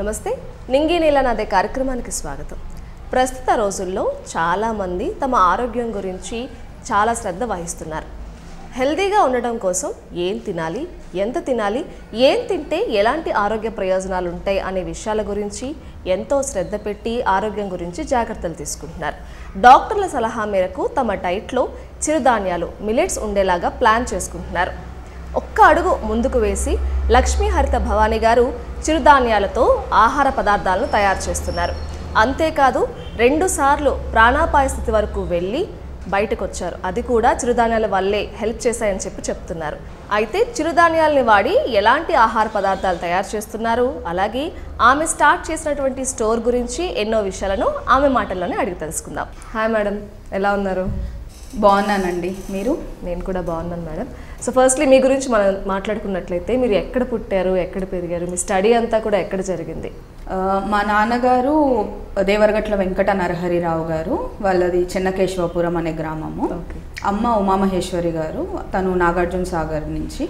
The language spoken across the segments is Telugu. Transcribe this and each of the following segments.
నమస్తే నింగి నీల నాదే కార్యక్రమానికి స్వాగతం. ప్రస్తుత రోజుల్లో చాలామంది తమ ఆరోగ్యం గురించి చాలా శ్రద్ధ వహిస్తున్నారు. హెల్తీగా ఉండడం కోసం ఏం తినాలి, ఎంత తినాలి, ఏం తింటే ఎలాంటి ఆరోగ్య ప్రయోజనాలు ఉంటాయి అనే విషయాల గురించి ఎంతో శ్రద్ధ పెట్టి ఆరోగ్యం గురించి జాగ్రత్తలు తీసుకుంటున్నారు. డాక్టర్ల సలహా మేరకు తమ డైట్లో చిరుధాన్యాలు మిల్లెట్స్ ఉండేలాగా ప్లాన్ చేసుకుంటున్నారు. ఒక్క అడుగు ముందుకు వేసి లక్ష్మీ హరిత భవానీ గారు చిరుధాన్యాలతో ఆహార పదార్థాలను తయారు చేస్తున్నారు. అంతేకాదు 2 సార్లు ప్రాణాపాయ స్థితి వరకు వెళ్ళి బయటకు వచ్చారు. అది కూడా చిరుధాన్యాల వల్లే హెల్ప్ చేశాయని చెప్తున్నారు. అయితే చిరుధాన్యాలని వాడి ఎలాంటి ఆహార పదార్థాలు తయారు చేస్తున్నారు, అలాగే ఆమె స్టార్ట్ చేసినటువంటి స్టోర్ గురించి ఎన్నో విషయాలను ఆమె మాటల్లోనే అడిగి తెలుసుకుందాం. హాయ్ మేడం, ఎలా ఉన్నారు? బాగున్నానండి. మీరు? నేను కూడా బాగున్నాను మేడం. సో ఫస్ట్లీ మీ గురించి మనం మాట్లాడుకున్నట్లయితే మీరు ఎక్కడ పుట్టారు, ఎక్కడ పెరిగారు, మీ స్టడీ అంతా కూడా ఎక్కడ జరిగింది? మా నాన్నగారు దేవరగట్ల వెంకట నరహరిరావు గారు, వాళ్ళది చెన్నకేశవపురం అనే గ్రామము. అమ్మ ఉమామహేశ్వరి గారు, తను నాగార్జున సాగర్ నుంచి.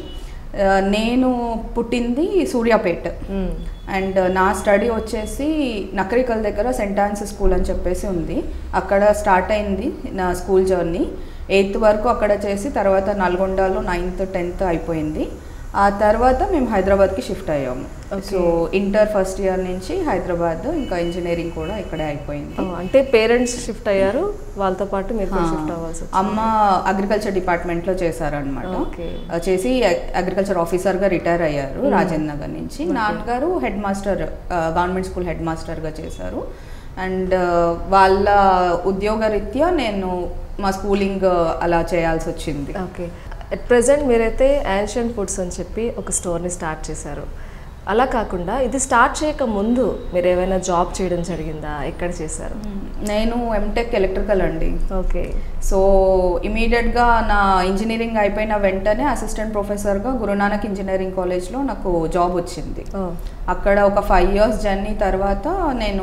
నేను పుట్టింది సూర్యాపేట. అండ్ నా స్టడీ వచ్చేసి నకరికల్ దగ్గర సెంట్ ఆన్స్ స్కూల్ అని చెప్పేసి ఉంది. అక్కడ స్టార్ట్ అయింది నా స్కూల్ జర్నీ. 8th వరకు అక్కడ చేసి తర్వాత నల్గొండలో 9th 10th అయిపోయింది. ఆ తర్వాత మేము హైదరాబాద్కి షిఫ్ట్ అయ్యాము. సో ఇంటర్ ఫస్ట్ ఇయర్ నుంచి హైదరాబాద్, ఇంకా ఇంజనీరింగ్ కూడా ఇక్కడే అయిపోయింది. అంటే పేరెంట్స్ షిఫ్ట్ అయ్యారు, వాళ్ళతో పాటు మీరు షిఫ్ట్ అవ్వాల్సి వచ్చింది. అమ్మ అగ్రికల్చర్ డిపార్ట్మెంట్లో చేశారనమాట. చేసి అగ్రికల్చర్ ఆఫీసర్గా రిటైర్ అయ్యారు రాజేంద్ర నగర్ నుంచి. నాన్నగారు head master, government school head మాస్టర్గా చేశారు. అండ్ వాళ్ళ ఉద్యోగరీత్యా నేను మా స్కూలింగ్ అలా చేయాల్సి వచ్చింది. ఓకే, అట్ ప్రెజెంట్ మీరైతే యాన్షియంట్ ఫుడ్స్ అని చెప్పి ఒక స్టోర్ని స్టార్ట్ చేశారు. అలా కాకుండా ఇది స్టార్ట్ చేయక ముందు మీరు ఏమైనా జాబ్ చేయడం జరిగిందా? ఎక్కడ చేశారు? నేను ఎంటెక్ ఎలక్ట్రికల్ అండి. ఓకే. సో ఇమీడియట్గా నా ఇంజనీరింగ్ అయిపోయిన వెంటనే అసిస్టెంట్ ప్రొఫెసర్గా గురునానక్ ఇంజనీరింగ్ కాలేజ్లో నాకు జాబ్ వచ్చింది. అక్కడ ఒక 5 years జర్నీ తర్వాత నేను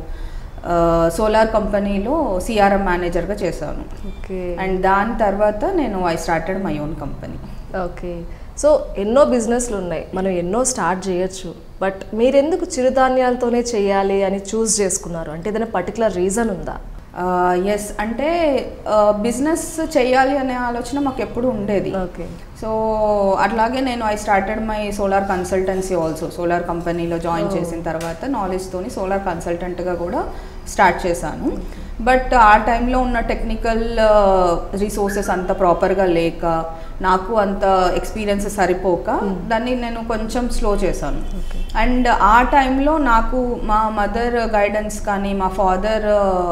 సోలార్ కంపెనీలో సిఆర్ఎం మేనేజర్గా చేశాను. ఓకే. అండ్ దాని తర్వాత నేను I started my own company. Okay. So ఎన్నో బిజినెస్లు ఉన్నాయి, మనం ఎన్నో స్టార్ట్ చేయొచ్చు. బట్ మీరెందుకు చిరుధాన్యాలతోనే చేయాలి అని చూస్ చేసుకున్నారు? అంటే ఏదైనా పర్టికులర్ రీజన్ ఉందా? ఎస్, అంటే బిజినెస్ చేయాలి అనే ఆలోచన మాకు ఎప్పుడు ఉండేది. ఓకే. సో అట్లాగే నేను I started my solar consultancy also. Solar కంపెనీలో జాయిన్ చేసిన తర్వాత నాలెడ్జ్తోని సోలార్ కన్సల్టెంట్గా కూడా స్టార్ట్ చేశాను. బట్ ఆ టైంలో ఉన్న టెక్నికల్ రిసోర్సెస్ అంత ప్రాపర్గా లేక, నాకు అంత ఎక్స్పీరియన్స్ సరిపోక దాన్ని నేను కొంచెం స్లో చేశాను. అండ్ ఆ టైంలో నాకు మా మదర్ గైడెన్స్ కానీ, మా ఫాదర్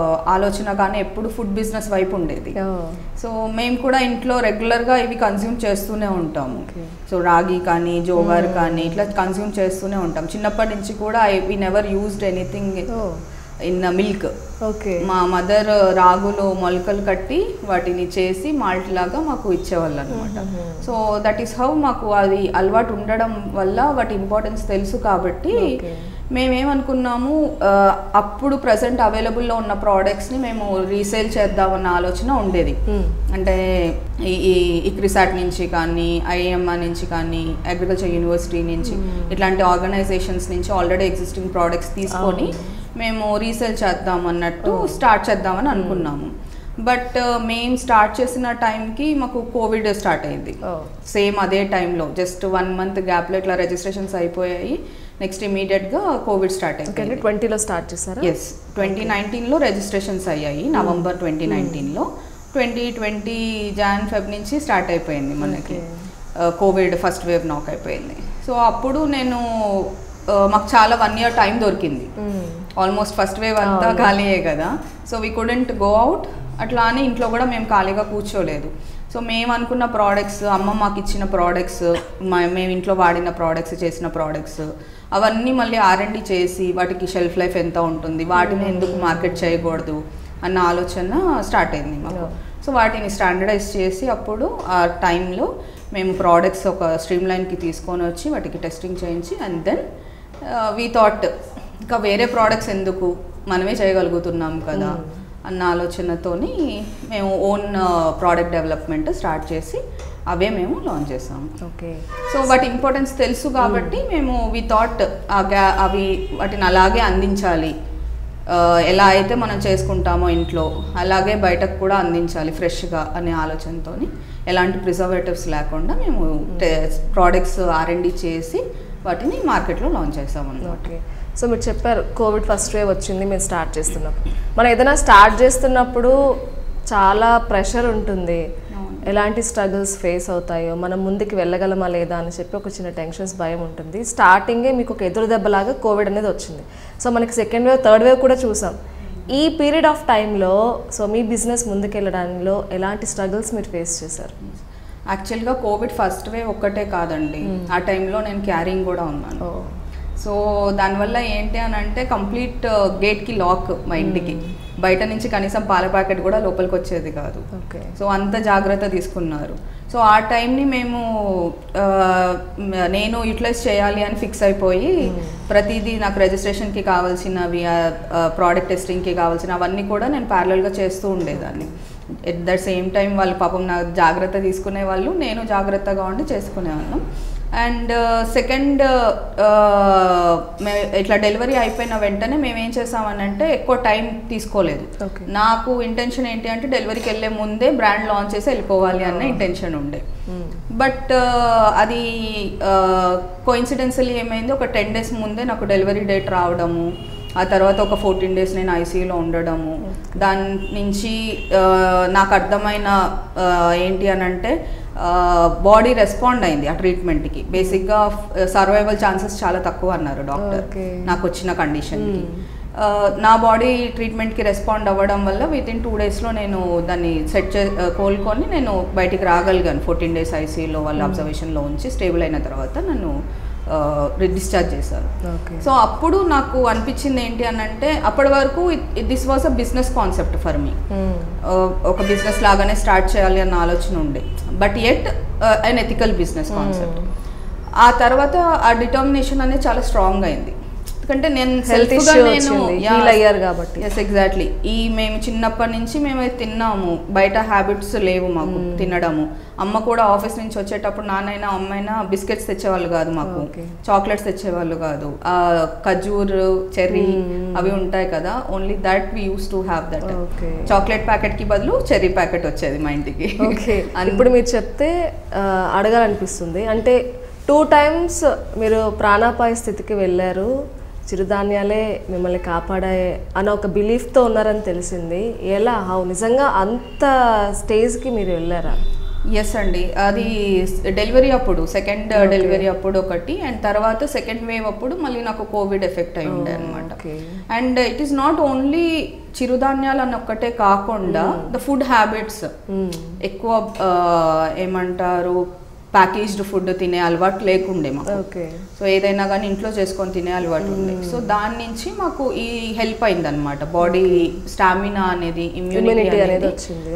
ఆలోచన కానీ ఎప్పుడు ఫుడ్ బిజినెస్ వైపు ఉండేది. సో మేము కూడా ఇంట్లో రెగ్యులర్గా ఇవి కన్జ్యూమ్ చేస్తూనే ఉంటాము. సో రాగి కానీ, జోవార్ కానీ ఇట్లా కన్జ్యూమ్ చేస్తూనే ఉంటాం. చిన్నప్పటి నుంచి కూడా we never used anything in milk. Okay. మా మదర్ రాగులు మొలకలు కట్టి వాటిని చేసి మాల్ట్ లాగా మాకు ఇచ్చేవాళ్ళు అనమాట. సో దట్ ఈస్ హౌ మాకు అది అలవాటు ఉండడం వల్ల వాటి ఇంపార్టెన్స్ తెలుసు. కాబట్టి మేమేమనుకున్నాము, అప్పుడు ప్రజెంట్ అవైలబుల్లో ఉన్న ప్రోడక్ట్స్ని మేము రీసేల్ చేద్దామన్న ఆలోచన ఉండేది. అంటే ఈ ఇక్రిసాట్ నుంచి కానీ, ఐఎంఆర్ నుంచి కానీ, అగ్రికల్చర్ యూనివర్సిటీ నుంచి, ఇట్లాంటి ఆర్గనైజేషన్స్ నుంచి ఆల్రెడీ ఎగ్జిస్టింగ్ ప్రోడక్ట్స్ తీసుకొని మేము రీసేల్ చేద్దాం అన్నట్టు స్టార్ట్ చేద్దామని అనుకున్నాము. బట్ మేము స్టార్ట్ చేసిన టైంకి మాకు కోవిడ్ స్టార్ట్ అయింది. సేమ్ అదే టైంలో జస్ట్ 1 month గ్యాప్లో ఇట్లా రిజిస్ట్రేషన్స్ అయిపోయాయి. నెక్స్ట్ ఇమీడియట్గా కోవిడ్ స్టార్ట్ అయింది. 2020లో స్టార్ట్ చేశారు? ఎస్, 2019లో రిజిస్ట్రేషన్స్ అయ్యాయి. నవంబర్ 2019లో. 2020 Jan Feb నుంచి స్టార్ట్ అయిపోయింది మనకి. కోవిడ్ ఫస్ట్ వేవ్ నాక్ అయిపోయింది. సో అప్పుడు నేను మాకు చాలా 1 year టైం దొరికింది. ఆల్మోస్ట్ ఫస్ట్ వేవ్ అంతా ఖాళీయే కదా. So we couldn't go out. అట్లా అని ఇంట్లో కూడా మేము ఖాళీగా కూర్చోలేదు. సో మేము అనుకున్న ప్రోడక్ట్స్, అమ్మ మాకు ఇచ్చిన ప్రోడక్ట్స్, మేము ఇంట్లో వాడిన ప్రోడక్ట్స్, చేసిన ప్రోడక్ట్స్ అవన్నీ మళ్ళీ R&D చేసి వాటికి షెల్ఫ్ లైఫ్ ఎంత ఉంటుంది, వాటిని ఎందుకు మార్కెట్ చేయకూడదు అన్న ఆలోచన స్టార్ట్ అయింది మాకు. సో వాటిని స్టాండర్డైజ్ చేసి అప్పుడు ఆ టైంలో మేము ప్రోడక్ట్స్ ఒక స్ట్రీమ్ లైన్కి తీసుకొని వచ్చి వాటికి టెస్టింగ్ చేయించి, అండ్ దెన్ వీ థాట్ ఇంకా వేరే ప్రోడక్ట్స్ ఎందుకు, మనమే చేయగలుగుతున్నాం కదా అన్న ఆలోచనతోని మేము ఓన్ ప్రోడక్ట్ డెవలప్మెంట్ స్టార్ట్ చేసి అవే మేము లాంచ్ చేసాము. ఓకే. సో వాటి ఇంపార్టెన్స్ తెలుసు కాబట్టి మేము వి థాట్ అవి వాటిని అలాగే అందించాలి, ఎలా అయితే మనం చేసుకుంటామో ఇంట్లో అలాగే బయటకు కూడా అందించాలి ఫ్రెష్గా అనే ఆలోచనతో ఎలాంటి ప్రిజర్వేటివ్స్ లేకుండా మేము ప్రోడక్ట్స్ R&D చేసి వాటిని మార్కెట్లో లాంచ్ చేసామన్నమాట. ఓకే. సో మీరు చెప్పారు కోవిడ్ ఫస్ట్ వేవ్ వచ్చింది మీరు స్టార్ట్ చేస్తున్నప్పుడు. మనం ఏదైనా స్టార్ట్ చేస్తున్నప్పుడు చాలా ప్రెషర్ ఉంటుంది, ఎలాంటి స్ట్రగుల్స్ ఫేస్ అవుతాయో, మనం ముందుకు వెళ్ళగలమా లేదా అని చెప్పి ఒక చిన్న టెన్షన్స్, భయం ఉంటుంది. స్టార్టింగే మీకు ఒక ఎదురు దెబ్బలాగా కోవిడ్ అనేది వచ్చింది. సో మనకి సెకండ్ వేవ్, థర్డ్ వేవ్ కూడా చూసాం. ఈ పీరియడ్ ఆఫ్ టైంలో సో మీ బిజినెస్ ముందుకెళ్ళడంలో ఎలాంటి స్ట్రగుల్స్ మీరు ఫేస్ చేశారు? యాక్చువల్గా కోవిడ్ ఫస్ట్ వేవ్ ఒక్కటే కాదండి, ఆ టైంలో నేను క్యారింగ్ కూడా ఉన్నాను. సో దానివల్ల ఏంటి అని అంటే కంప్లీట్ గేట్కి లాక్ మా ఇంటికి, బయట నుంచి కనీసం పాల ప్యాకెట్ కూడా లోపలికి వచ్చేది కాదు. సో అంత జాగ్రత్త తీసుకున్నారు. సో ఆ టైంని మేము నేను యూటిలైజ్ చేయాలి అని ఫిక్స్ అయిపోయి ప్రతిదీ నాకు రిజిస్ట్రేషన్కి కావాల్సినవి, ప్రోడక్ట్ టెస్టింగ్కి కావాల్సిన అవన్నీ కూడా నేను ప్యారలల్గా చేస్తూ ఉండేదాన్ని. ఎట్ ద సేమ్ టైం వాళ్ళు పాపం నాకు జాగ్రత్త తీసుకునే వాళ్ళు, నేను జాగ్రత్తగా ఉండి చేసుకునేవాళ్ళం. అండ్ సెకండ్ ఇట్లా డెలివరీ అయిపోయిన వెంటనే మేము ఏం చేసామనంటే ఎక్కువ టైం తీసుకోలేదు. నాకు ఇంటెన్షన్ ఏంటి అంటే డెలివరీకి వెళ్ళే ముందే బ్రాండ్ లాంచ్ చేసి వెళ్ళిపోవాలి అన్న ఇంటెన్షన్ ఉండే. బట్ అది కోఇన్సిడెన్షియల్లీ ఏమైంది, ఒక 10 days ముందే నాకు డెలివరీ డేట్ రావడము, ఆ తర్వాత ఒక 14 days నేను ఐసీయూలో ఉండడము. దాని నుంచి నాకు అర్థమైన ఏంటి అని అంటే బాడీ రెస్పాండ్ అయింది ఆ ట్రీట్మెంట్కి. బేసిక్గా సర్వైవల్ ఛాన్సెస్ చాలా తక్కువ అన్నారు డాక్టర్ నాకు వచ్చిన కండిషన్కి. నా బాడీ ట్రీట్మెంట్కి రెస్పాండ్ అవ్వడం వల్ల వితిన్ 2 daysలో నేను దాన్ని కోలుకొని నేను బయటికి రాగలిగాను. 14 days ఐసీయూలో వాళ్ళ అబ్జర్వేషన్లో ఉంచి స్టేబుల్ అయిన తర్వాత నన్ను డిశ్చార్జ్ చేశారు. సో అప్పుడు నాకు అనిపించింది ఏంటి అని అంటే అప్పటి వరకు this was a business concept for me, ఒక బిజినెస్ లాగానే స్టార్ట్ చేయాలి అన్న ఆలోచన ఉండే, but at an ethical business concept. ఆ తర్వాత ఆ డిటర్మినేషన్ అనేది చాలా స్ట్రాంగ్ అయింది, ఎందుకంటే నేను సెల్ఫ్గా నేను కాబట్టి. Yes exactly. మేము చిన్నప్పటి నుంచి మేము తిన్నాము, బయట హ్యాబిట్స్ లేవు మాకు తినడము. అమ్మ కూడా ఆఫీస్ నుంచి వచ్చేటప్పుడు నాన్నైనా అమ్మైనా బిస్కెట్స్ తెచ్చేవాళ్ళు కాదు మాకు, చాక్లెట్స్ తెచ్చేవాళ్ళు కాదు. ఖజూర్, చెర్రీ అవి ఉంటాయి కదా, only that we use to have that. Chocolate packet కి బదులు చెర్రీ ప్యాకెట్ వచ్చేది మా ఇంటికి. ఇప్పుడు మీరు చెప్తే అడగాలనిపిస్తుంది, అంటే 2 times మీరు ప్రాణాపాయ స్థితికి వెళ్ళారు, చిరుధాన్యాలే మిమ్మల్ని కాపాడాయి అన్న ఒక బిలీఫ్తో ఉన్నారని తెలిసింది. ఎలా, నిజంగా అంత స్టేజ్కి మీరు వెళ్ళారా? ఎస్ అండి, అది డెలివరీ అప్పుడు, సెకండ్ డెలివరీ అప్పుడు ఒకటి, అండ్ తర్వాత సెకండ్ వేవ్ అప్పుడు మళ్ళీ నాకు కోవిడ్ ఎఫెక్ట్ అయి ఉండే అనమాట. And it is not only చిరుధాన్యాలు అని ఒక్కటే కాకుండా ద ఫుడ్ హ్యాబిట్స్, ఎక్కువ ఏమంటారు ప్యాకేజ్డ్ ఫుడ్ తినే అలవాటు లేకుండే మాకు. సో ఏదైనా కానీ ఇంట్లో చేసుకొని తినే అలవాటు ఉండే. సో దాని నుంచి మాకు ఈ హెల్ప్ అయింది అనమాట, బాడీ స్టామినా అనేది, ఇమ్యూనిటీ అనేది వచ్చింది.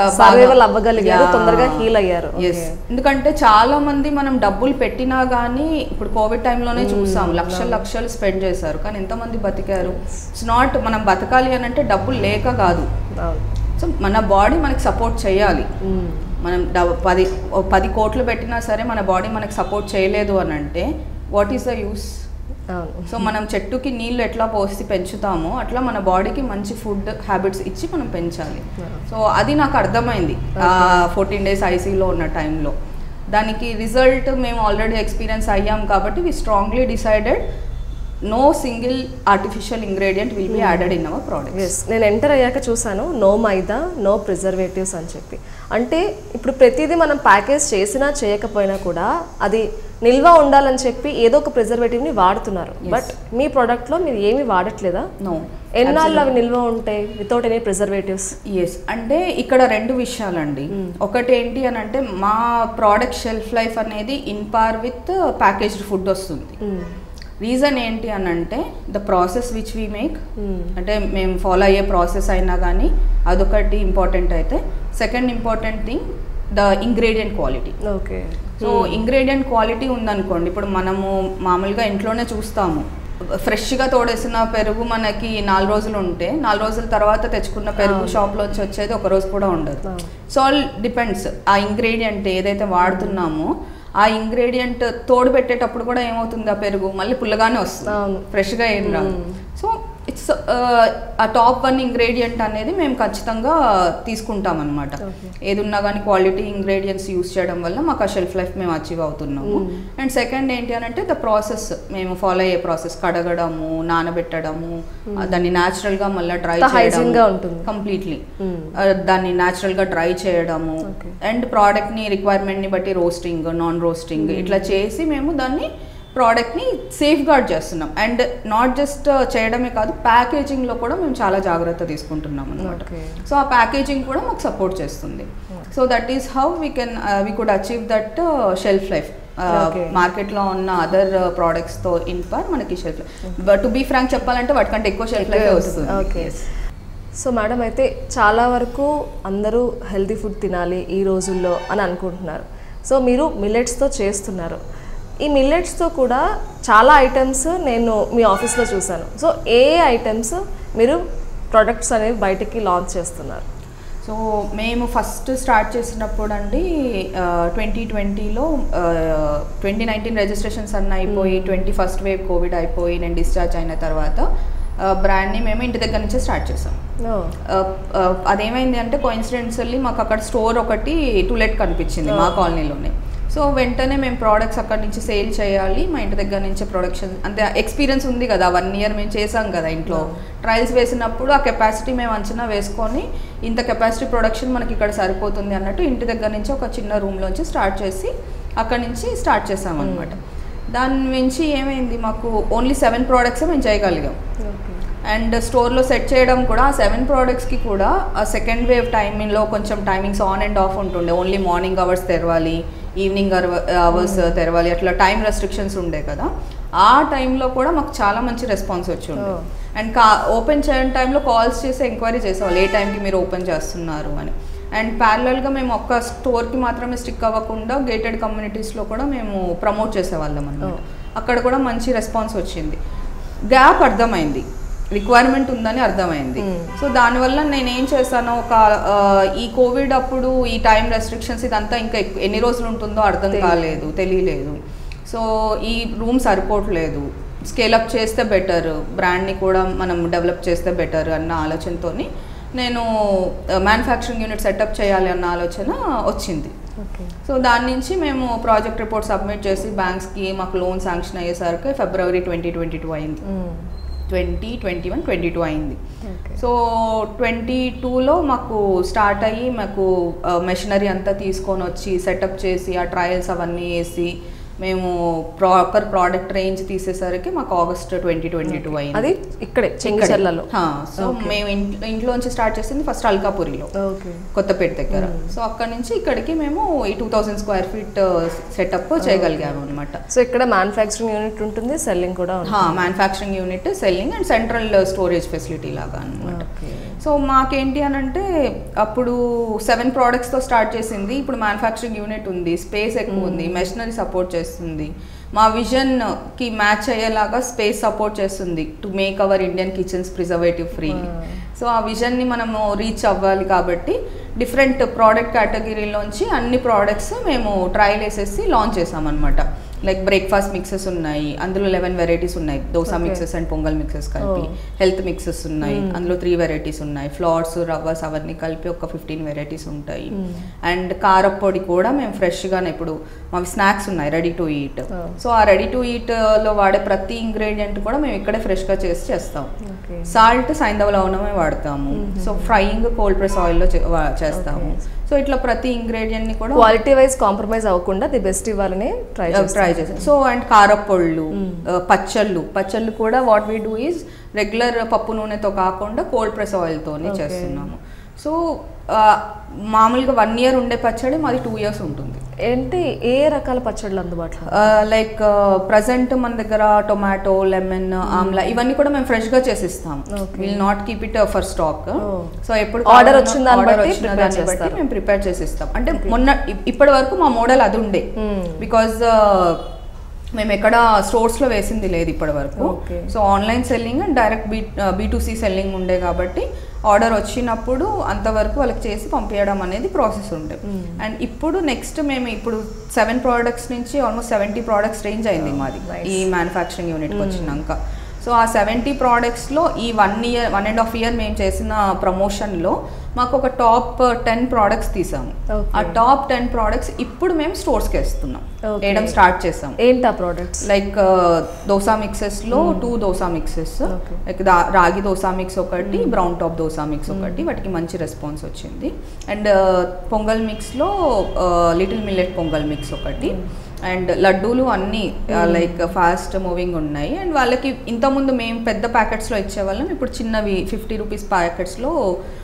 ఎందుకంటే చాలా మంది మనం డబ్బులు పెట్టినా కానీ, ఇప్పుడు కోవిడ్ టైంలోనే చూసాం లక్షలు స్పెండ్ చేశారు, కానీ ఎంతమంది బతికారు? ఇట్స్ నాట్ మనం బతకాలి అని అంటే డబ్బులు లేక కాదు. సో మన బాడీ మనకి సపోర్ట్ చేయాలి. మనం 10 కోట్లు పెట్టినా సరే మన బాడీ మనకు సపోర్ట్ చేయలేదు అని అంటే what is the use? So మనం చెట్టుకి నీళ్ళు ఎట్లా పోసి పెంచుతామో అట్లా మన బాడీకి మంచి ఫుడ్ హ్యాబిట్స్ ఇచ్చి మనం పెంచాలి. సో అది నాకు అర్థమైంది 14 days ఐసీయూలో ఉన్న టైంలో. దానికి రిజల్ట్ మేము ఆల్రెడీ ఎక్స్పీరియన్స్ అయ్యాం కాబట్టి we strongly decided no single artificial ingredient will be added in our products. నేను ఎంటర్ అయ్యాక చూసాను నో మైదా, నో ప్రిజర్వేటివ్స్ అని చెప్పి. అంటే ఇప్పుడు ప్రతిదీ మనం ప్యాకేజ్ చేసినా చేయకపోయినా కూడా అది నిల్వ ఉండాలని చెప్పి ఏదో ఒక ప్రిజర్వేటివ్ని వాడుతున్నారు. బట్ మీ ప్రోడక్ట్లో మీరు ఏమీ వాడట్లేదా? నో. ఎన్నాళ్ళు అవి నిల్వ ఉంటాయి వితౌట్ ఎనీ ప్రిజర్వేటివ్స్? ఎస్, అంటే ఇక్కడ 2 విషయాలండి. ఒకటి ఏంటి అని అంటే మా ప్రోడక్ట్ షెల్ఫ్ లైఫ్ అనేది in par with packaged food వస్తుంది. రీజన్ ఏంటి అని అంటే the process which we make, అంటే మేము ఫాలో అయ్యే ప్రాసెస్ అయినా కానీ అదొకటి ఇంపార్టెంట్. అయితే second important thing the ingredient quality. Okay. So ingredient quality ఉందనుకోండి, ఇప్పుడు మనము మామూలుగా ఇంట్లోనే చూస్తాము ఫ్రెష్గా తోడేసిన పెరుగు మనకి 4 రోజులు ఉంటే 4 రోజుల తర్వాత తెచ్చుకున్న పెరుగు షాప్లోంచి వచ్చేది ఒక రోజు కూడా ఉండదు. సో ఆల్ డిపెండ్స్ ఆ ఇంగ్రీడియంట్ ఏదైతే వాడుతున్నామో ఆ ఇంగ్రీడియంట్ తోడు పెట్టేటప్పుడు కూడా ఏమవుతుంది, ఆ పెరుగు మళ్ళీ పుల్లగానే వస్తుంది, ఫ్రెష్గా ఏం రాదు. సో ఇట్స్ ఆ టాప్ 1 ఇంగ్రీడియంట్ అనేది మేము ఖచ్చితంగా తీసుకుంటాం అనమాట. ఏది ఉన్నా కానీ క్వాలిటీ ఇంగ్రీడియంట్స్ యూస్ చేయడం వల్ల మాకు ఆ షెల్ఫ్ లైఫ్ మేము అచీవ్ అవుతున్నాము. అండ్ సెకండ్ ఏంటి అని అంటే ద ప్రాసెస్, మేము ఫాలో అయ్యే ప్రాసెస్, కడగడము, నానబెట్టడము, దాన్ని న్యాచురల్గా మళ్ళీ డ్రై చేయడం కంప్లీట్లీ, దాన్ని న్యాచురల్గా డ్రై చేయడము, అండ్ ప్రోడక్ట్ని రిక్వైర్మెంట్ని బట్టి రోస్టింగ్, నాన్ రోస్టింగ్ ఇట్లా చేసి మేము దాన్ని ప్రోడక్ట్ని సేఫ్ గార్డ్ చేస్తున్నాం. అండ్ నాట్ జస్ట్ చేయడమే కాదు, ప్యాకేజింగ్లో కూడా మేము చాలా జాగ్రత్త తీసుకుంటున్నాం అనమాట. సో ఆ ప్యాకేజింగ్ కూడా మాకు సపోర్ట్ చేస్తుంది. So that is how we could achieve that shelf life. మార్కెట్లో ఉన్న అదర్ ప్రోడక్ట్స్తో ఇన్పర్ మనకి shelf life, but to be frank చెప్పాలంటే వాటికంటే ఎక్కువ షెల్ఫ్ లైఫ్ వస్తుంది. సో మేడం, అయితే చాలా వరకు అందరూ హెల్తీ ఫుడ్ తినాలి ఈ రోజుల్లో అని అనుకుంటున్నారు. సో మీరు మిల్లెట్స్తో చేస్తున్నారు. ఈ మిల్లెట్స్తో కూడా చాలా ఐటమ్స్ నేను మీ ఆఫీస్లో చూసాను. సో ఏ ఐటమ్స్ మీరు ప్రొడక్ట్స్ అనేవి బయటికి లాంచ్ చేస్తున్నారు? సో మేము ఫస్ట్ స్టార్ట్ చేసినప్పుడు అండి 2020లో 2019 రిజిస్ట్రేషన్స్ అన్నీ అయిపోయి 21st వేవ్ కోవిడ్ అయిపోయి నేను డిశ్చార్జ్ అయిన తర్వాత బ్రాండ్ని మేము ఇంటి దగ్గర నుంచే స్టార్ట్ చేసాం. అదేమైంది అంటే కోఇన్సిడెన్షియల్లీ మాకు అక్కడ స్టోర్ ఒకటి టూలెట్ కనిపించింది మా కాలనీలోనే. సో వెంటనే మేము ప్రోడక్ట్స్ అక్కడి నుంచి సేల్ చేయాలి, మా ఇంటి దగ్గర నుంచే ప్రొడక్షన్, అంతే ఎక్స్పీరియన్స్ ఉంది కదా, 1 year మేము చేసాం కదా ఇంట్లో ట్రయల్స్ వేసినప్పుడు ఆ కెపాసిటీ మేము అంచనా వేసుకొని ఇంత కెపాసిటీ ప్రొడక్షన్ మనకి ఇక్కడ సరిపోతుంది అన్నట్టు ఇంటి దగ్గర నుంచి ఒక చిన్న రూమ్లోంచి స్టార్ట్ చేసి అక్కడి నుంచి స్టార్ట్ చేసాం అనమాట. దాని నుంచి ఏమైంది, మాకు ఓన్లీ 7 products మేము చేయగలిగాం. అండ్ స్టోర్లో సెట్ చేయడం కూడా ఆ 7 productsకి కూడా ఆ సెకండ్ వేవ్ టైమింగ్లో కొంచెం టైమింగ్స్ ఆన్ అండ్ ఆఫ్ ఉంటుండే. ఓన్లీ మార్నింగ్ అవర్స్ తెరవాలి, ఈవినింగ్ అవర్స్ తెరవాలి, అట్లా టైం రెస్ట్రిక్షన్స్ ఉండే కదా. ఆ టైంలో కూడా మాకు చాలా మంచి రెస్పాన్స్ వచ్చి ఉండే. అండ్ ఓపెన్ చేయని టైంలో కాల్స్ చేసి ఎంక్వైరీ చేసేవాళ్ళు ఏ టైంకి మీరు ఓపెన్ చేస్తున్నారు అని. అండ్ ప్యారలల్గా మేము ఒక్క స్టోర్కి మాత్రమే స్టిక్ అవ్వకుండా గేటెడ్ కమ్యూనిటీస్లో కూడా మేము ప్రమోట్ చేసేవాళ్ళం అన్నమాట. అక్కడ కూడా మంచి రెస్పాన్స్ వచ్చింది. గ్యాప్ అర్థమైంది, రిక్వైర్మెంట్ ఉందని అర్థమైంది. సో దానివల్ల నేనేం చేశాను, ఈ కోవిడ్ అప్పుడు ఈ టైం రెస్ట్రిక్షన్స్ ఇదంతా ఇంకా ఎన్ని రోజులు ఉంటుందో అర్థం కాలేదు, తెలియలేదు. సో ఈ రూమ్ సరిపోవట్లేదు, స్కేలప్ చేస్తే బెటర్, బ్రాండ్ని కూడా మనం డెవలప్ చేస్తే బెటర్ అన్న ఆలోచనతో నేను మ్యానుఫ్యాక్చరింగ్ యూనిట్ సెటప్ చేయాలి అన్న ఆలోచన వచ్చింది. సో దాని నుంచి మేము ప్రాజెక్ట్ రిపోర్ట్ సబ్మిట్ చేసి బ్యాంక్స్కి మాకు లోన్ శాంక్షన్ అయ్యేసరికి February 2022 అయింది. 2021, 22 అయింది. సో 22లో మాకు స్టార్ట్ అయ్యి మాకు మెషినరీ అంతా తీసుకొని వచ్చి సెటప్ చేసి ఆ ట్రయల్స్ అవన్నీ వేసి మేము ప్రాపర్ ప్రోడక్ట్ రేంజ్ తీసేసరికి మాకు August 2022 అయింది. అది ఇక్కడే చెంగిచెర్లలో. సో మేము ఇంట్లోంచి స్టార్ట్ చేసింది ఫస్ట్ అల్కాపురిలో, కొత్తపేట దగ్గర. సో అక్కడ నుంచి ఇక్కడికి మేము ఈ 2000 square feet సెటప్ చేయగలిగాము అనమాట. సో ఇక్కడ మ్యానుఫ్యాక్చరింగ్ యూనిట్ ఉంటుంది, సెల్లింగ్ కూడా, manufacturing unit, selling and central storage facility లాగా అనమాట. సో మాకేంటి అని అంటే అప్పుడు 7 productsతో స్టార్ట్ చేసింది, ఇప్పుడు మ్యానుఫ్యాక్చరింగ్ యూనిట్ ఉంది, స్పేస్ ఎక్కువ ఉంది, మెషినరీ సపోర్ట్ చేస్తుంది, మా విజన్కి మ్యాచ్ అయ్యేలాగా స్పేస్ సపోర్ట్ చేస్తుంది to make our Indian kitchens preservative free. So ఆ విజన్ని మనము రీచ్ అవ్వాలి కాబట్టి డిఫరెంట్ ప్రోడక్ట్ కేటగిరీలోంచి అన్ని ప్రోడక్ట్స్ మేము ట్రయల్ వేసేసి లాంచ్ చేసామన్నమాట. లైక్ బ్రేక్ఫాస్ట్ మిక్సెస్ ఉన్నాయి, అందులో 11 varieties ఉన్నాయి, dosa mixes and pongal mixes కలిపి. హెల్త్ మిక్సెస్ ఉన్నాయి, అందులో 3 varieties ఉన్నాయి. ఫ్లార్స్, రవ్వస్ అవన్నీ కలిపి ఒక 15 varieties ఉంటాయి. అండ్ కారప్పొడి కూడా మేము ఫ్రెష్గానే, ఇప్పుడు మావి స్నాక్స్ ఉన్నాయి రెడీ టు ఈట్. సో ఆ రెడీ టు ఈట్లో వాడే ప్రతి ఇంగ్రీడియంట్ కూడా మేము ఇక్కడే ఫ్రెష్గా చేసి చేస్తాం. సాల్ట్ సైంధవ లవణమే వాడతాము. సో ఫ్రైయింగ్ కోల్డ్ ప్రెస్ ఆయిల్లో చేస్తాము. సో ఇట్లా ప్రతి ఇంగ్రీడియంట్ని కూడా క్వాలిటీ వైజ్ కాంప్రమైజ్ అవ్వకుండా ది బెస్ట్ ఇవ్వాలని ట్రై చేస్తాం. సో అండ్ కారపొళ్ళు, పచ్చళ్ళు కూడా what we do is regular పప్పు నూనెతో కాకుండా కోల్డ్ ప్రెస్ ఆయిల్తోనే చేస్తున్నాము. సో మామూలుగా 1 year ఉండే పచ్చడి మాది 2 years ఉంటుంది. ఏంటి ఏ రకాల పచ్చళ్ళు అందుబాటులో? లైక్ ప్రజెంట్ మన దగ్గర టొమాటో, లెమన్, ఆమ్లా ఇవన్నీ కూడా మేము ఫ్రెష్గా చేసిస్తాం. Will not keep it for stock. So ఎప్పుడు ఆర్డర్ వచ్చిన దాన్ని బట్టి మేము ప్రిపేర్ చేసిస్తాం. అంటే ఇప్పటి వరకు మా మోడల్ అది ఉండే, బికాజ్ మేము ఎక్కడ స్టోర్స్లో వేసింది లేదు ఇప్పటి వరకు. So online selling and direct B2C selling ఉండే కాబట్టి ఆర్డర్ వచ్చినప్పుడు అంతవరకు వాళ్ళకి చేసి పంపించడం అనేది ప్రాసెస్ ఉండే. అండ్ ఇప్పుడు నెక్స్ట్ మేము ఇప్పుడు 7 ప్రోడక్ట్స్ నుంచి ఆల్మోస్ట్ 70 ప్రోడక్ట్స్ రేంజ్ అయింది మాది ఈ మ్యానుఫ్యాక్చరింగ్ యూనిట్కి వచ్చినాక. సో ఆ 70 ప్రోడక్ట్స్లో ఈ 1.5 year మేము చేసిన ప్రమోషన్లో మాకు ఒక టాప్ 10 ప్రోడక్ట్స్ తీసాము. ఆ టాప్ 10 ప్రోడక్ట్స్ ఇప్పుడు మేము స్టోర్స్కి వేస్తున్నాం, వేయడం స్టార్ట్ చేసాం. ఏంటా ప్రోడక్ట్స్? లైక్ దోసా మిక్సెస్లో 2 dosa mixes, like ragi dosa mix ఒకటి, బ్రౌన్ టాప్ దోసా మిక్స్ ఒకటి, వాటికి మంచి రెస్పాన్స్ వచ్చింది. అండ్ పొంగల్ మిక్స్లో లిటిల్ మిల్లెట్ పొంగల్ మిక్స్ ఒకటి. అండ్ లడ్డూలు అన్నీ లైక్ ఫాస్ట్ మూవింగ్ ఉన్నాయి. అండ్ వాళ్ళకి ఇంతకుముందు మేము పెద్ద ప్యాకెట్స్లో ఇచ్చేవాళ్ళం, ఇప్పుడు చిన్నవి 50 రూపీస్ ప్యాకెట్స్లో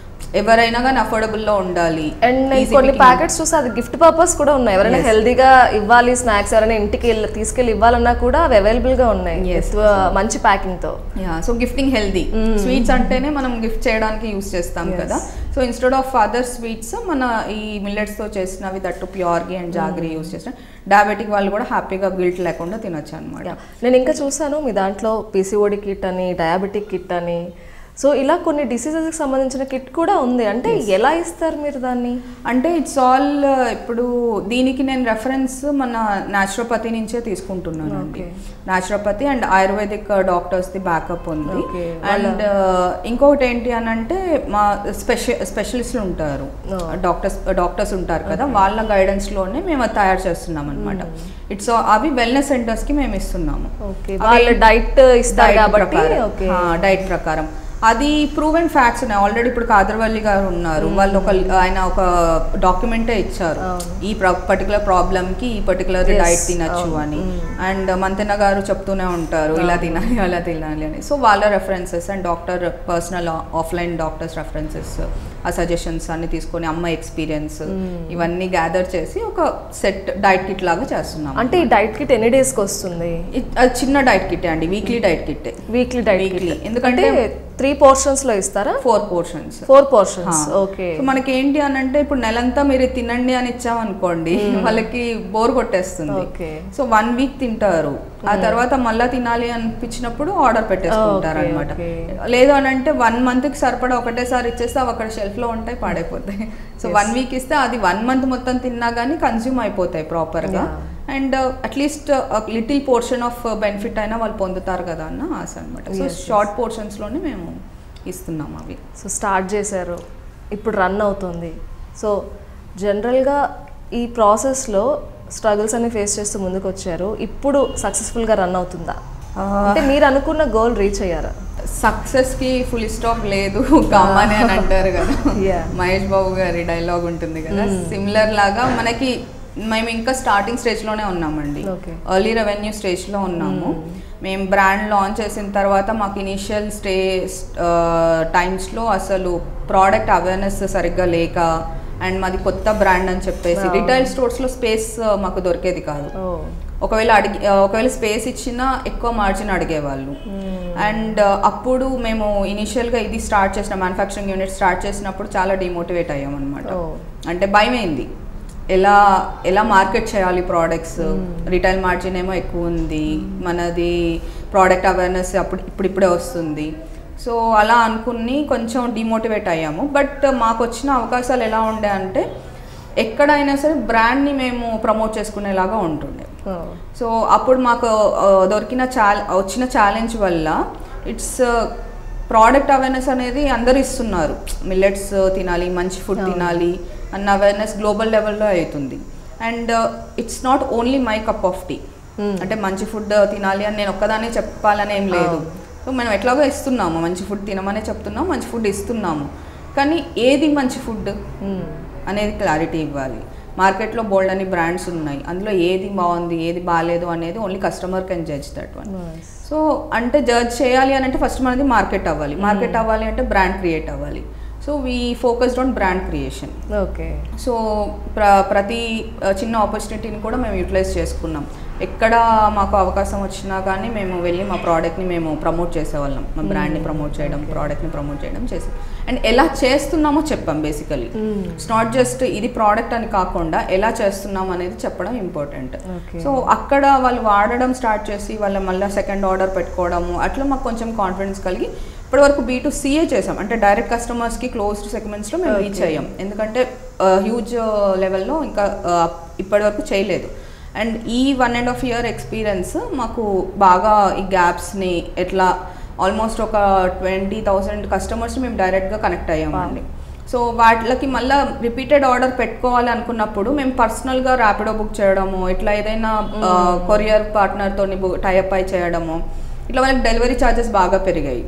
ఎవరైనా కానీ అఫోర్డబుల్లో ఉండాలి. అండ్ కొన్ని ప్యాకెట్స్ చూస్తే అది గిఫ్ట్ పర్పస్ కూడా ఉన్నాయి. ఎవరైనా హెల్దీగా ఇవ్వాలి, స్నాక్స్ ఎవరైనా ఇంటికి తీసుకెళ్ళి ఇవ్వాలన్నా కూడా అవి అవైలబుల్గా ఉన్నాయి మంచి ప్యాకింగ్తో. సో గిఫ్టింగ్ హెల్దీ స్వీట్స్ అంటేనే మనం గిఫ్ట్ చేయడానికి యూస్ చేస్తాం కదా. So instead of other sweets మన ఈ మిల్లెట్స్తో చేసినవి దట్టు ప్యూర్గా అండ్ జాగరీ యూస్ చేసిన డయాబెటిక్ వాళ్ళు కూడా హ్యాపీగా గిల్ట్ లేకుండా తినొచ్చు అనమాట. నేను ఇంకా చూసాను మీ దాంట్లో PCOD కిట్ అని, డయాబెటిక్ కిట్ అని, సో ఇలా కొన్ని డిసీజెస్కి సంబంధించిన కిట్ కూడా ఉంది. అంటే ఎలా ఇస్తారు మీరు దాన్ని? అంటే ఇట్స్ ఆల్ ఇప్పుడు దీనికి నేను రెఫరెన్స్ మన న్యాచురోపతి నుంచే తీసుకుంటున్నాను అండి. న్యాచురోపతి అండ్ ఆయుర్వేదిక్ డాక్టర్స్ది బ్యాకప్ ఉంది. అండ్ ఇంకొకటి ఏంటి అని అంటే మా స్పెషలిస్టులు ఉంటారు, డాక్టర్స్ ఉంటారు కదా, వాళ్ళ గైడెన్స్లోనే మేము అది తయారు చేస్తున్నాం అనమాట. ఇట్స్ అవి వెల్నెస్ సెంటర్స్కి మేము ఇస్తున్నాము. డైట్ ఇస్తారు కాబట్టి డైట్ ప్రకారం అది ప్రూవెన్ ఫ్యాక్ట్స్ ఉన్నాయి. ఆల్రెడీ ఇప్పుడు కాదర్వల్లి గారు ఉన్నారు, వాళ్ళు ఆయన ఒక డాక్యుమెంటే ఇచ్చారు ఈ పర్టికులర్ ప్రాబ్లమ్కి ఈ పర్టికులర్ డైట్ తినచ్చు అని. అండ్ మంతెన గారు చెప్తూనే ఉంటారు ఇలా తినాలి అలా తినాలి అని. సో వాళ్ళ references and doctor personal offline doctors references, ఆ సజెషన్స్ అన్ని తీసుకొని అమ్మ ఎక్స్పీరియన్స్ ఇవన్నీ గ్యాదర్ చేసి ఒక సెట్ డైట్ కిట్ లాగా చేస్తున్నాం. అంటే ఈ డైట్ కిట్ ఎన్ని డేస్కి వస్తుంది? చిన్న డైట్ కిట్ అండి, వీక్లీ డైట్ కిట్. ఎందుకంటే 3 పోర్షన్స్లో ఇస్తారా? 4 పోర్షన్స్. 4 పోర్షన్స్. ఓకే. సో మనకి ఏంటి అని అంటే ఇప్పుడు నెలంతా మీరు తినండి అని ఇచ్చామనుకోండి వాళ్ళకి బోర్ కొట్టేస్తుంది. సో 1 వీక్ తింటారు, ఆ తర్వాత మళ్ళీ తినాలి అనిపించినప్పుడు ఆర్డర్ పెట్టేసుకుంటారు అనమాట. లేదు అని అంటే 1 మంత్కి సరిపడా ఒకటేసారి ఇచ్చేస్తే అవి అక్కడ షెల్ఫ్లో ఉంటాయి, పాడైపోతాయి. సో 1 వీక్ ఇస్తే అది 1 మంత్ మొత్తం తిన్నా కానీ కన్జ్యూమ్ అయిపోతాయి ప్రాపర్గా. And at least little portion of benefit అయినా వాళ్ళు పొందుతారు కదా అన్న ఆశ అనమాట. సో షార్ట్ పోర్షన్స్లోనే మేము ఇస్తున్నాం అవి. సో స్టార్ట్ చేశారు, ఇప్పుడు రన్ అవుతుంది. సో జనరల్గా ఈ ప్రాసెస్లో స్ట్రగుల్స్ అన్ని ఫేస్ చేస్తూ ముందుకు వచ్చారు, ఇప్పుడు సక్సెస్ఫుల్గా రన్ అవుతుందా? అంటే మీరు అనుకున్న గోల్ రీచ్ అయ్యారా? సక్సెస్కి ఫుల్ స్టాప్ లేదు కామని అని అంటారు కదా, మహేష్ బాబు గారి డైలాగ్ ఉంటుంది కదా, సిమిలర్ లాగా మనకి మేము ఇంకా స్టార్టింగ్ స్టేజ్లోనే ఉన్నామండి. ఎర్లీ రెవెన్యూ స్టేజ్లో ఉన్నాము. మేము బ్రాండ్ లాంచ్ చేసిన తర్వాత మాకు ఇనీషియల్ టైమ్స్లో అసలు ప్రోడక్ట్ అవేర్నెస్ సరిగ్గా లేక, అండ్ మాది కొత్త బ్రాండ్ అని చెప్పేసి రిటైల్ స్టోర్స్లో స్పేస్ మాకు దొరికేది కాదు. ఒకవేళ స్పేస్ ఇచ్చినా ఎక్కువ మార్జిన్ అడిగేవాళ్ళు. అండ్ అప్పుడు మేము ఇనిషియల్గా ఇది స్టార్ట్ చేసిన మ్యానుఫ్యాక్చరింగ్ యూనిట్ స్టార్ట్ చేసినప్పుడు చాలా డిమోటివేట్ అయ్యామన్నమాట. అంటే భయమైంది, ఎలా మార్కెట్ చేయాలి ప్రోడక్ట్స్, రిటైల్ మార్జిన్ ఏమో ఎక్కువ ఉంది, మనది ప్రోడక్ట్ అవేర్నెస్ ఇప్పుడిప్పుడే వస్తుంది. సో అలా అనుకుని కొంచెం డిమోటివేట్ అయ్యాము. బట్ మాకు వచ్చిన అవకాశాలు ఎలా ఉండే అంటే ఎక్కడైనా సరే బ్రాండ్ని మేము ప్రమోట్ చేసుకునేలాగా ఉంటుండే. సో అప్పుడు మాకు వచ్చిన ఛాలెంజ్ వల్ల ఇట్స్ ప్రోడక్ట్ అవేర్నెస్ అనేది అందరు ఇస్తున్నారు, మిల్లెట్స్ తినాలి, మంచి ఫుడ్ తినాలి అన్న అవేర్నెస్ గ్లోబల్ లెవెల్లో అవుతుంది. And it's not only my cup of tea, అంటే మంచి ఫుడ్ తినాలి అని నేను ఒక్కదానే చెప్పాలని ఏం లేదు. సో మనం ఎట్లాగో ఇస్తున్నాము, మంచి ఫుడ్ తినమనే చెప్తున్నాము, మంచి ఫుడ్ ఇస్తున్నాము, కానీ ఏది మంచి ఫుడ్ అనేది క్లారిటీ ఇవ్వాలి. మార్కెట్లో బోల్డ్ అని బ్రాండ్స్ ఉన్నాయి, అందులో ఏది బాగుంది ఏది బాగాలేదు అనేది only customer can judge that one. So అంటే జడ్జ్ చేయాలి అని అంటే ఫస్ట్ మనది మార్కెట్ అవ్వాలి, మార్కెట్ అవ్వాలి అంటే బ్రాండ్ క్రియేట్ అవ్వాలి. So we focused on brand creation. Okay. So ప్రతి చిన్న ఆపర్చునిటీని కూడా మేము యూటిలైజ్ చేసుకున్నాం. ఎక్కడ మాకు అవకాశం వచ్చినా కానీ మేము వెళ్ళి మా ప్రోడక్ట్ని మేము ప్రమోట్ చేసేవాళ్ళం, మా బ్రాండ్ని ప్రమోట్ చేయడం, ప్రోడక్ట్ని ప్రమోట్ చేయడం చేసాం. అండ్ ఎలా చేస్తున్నామో చెప్పాం బేసికలీ. ఇట్స్ నాట్ జస్ట్ ఇది ప్రోడక్ట్ అని కాకుండా ఎలా చేస్తున్నాం అనేది చెప్పడం ఇంపార్టెంట్. సో అక్కడ వాళ్ళు వాడడం స్టార్ట్ చేసి వాళ్ళ మళ్ళీ సెకండ్ ఆర్డర్ పెట్టుకోవడము అట్లా మాకు కొంచెం కాన్ఫిడెన్స్ కలిగి ఇప్పటి వరకు B2C చేసాం. అంటే డైరెక్ట్ కస్టమర్స్కి క్లోజ్డ్ సెగ్మెంట్స్లో మేము రీచ్ అయ్యాం. ఎందుకంటే హ్యూజ్ లెవెల్లో ఇంకా ఇప్పటి వరకు చేయలేదు. అండ్ ఈ 1.5 year ఎక్స్పీరియన్స్ మాకు బాగా ఈ గ్యాప్స్ని ఎట్లా ఆల్మోస్ట్ ఒక 20,000 కస్టమర్స్ మేము డైరెక్ట్గా కనెక్ట్ అయ్యామండి. సో వాళ్ళకి మళ్ళీ రిపీటెడ్ ఆర్డర్ పెట్టుకోవాలి అనుకున్నప్పుడు మేము పర్సనల్గా ర్యాపిడో బుక్ చేయడము, ఇట్లా ఏదైనా కొరియర్ పార్ట్నర్తో టైఅప్ అయి చేయడము, ఇట్లా వాళ్ళకి డెలివరీ ఛార్జెస్ బాగా పెరిగాయి.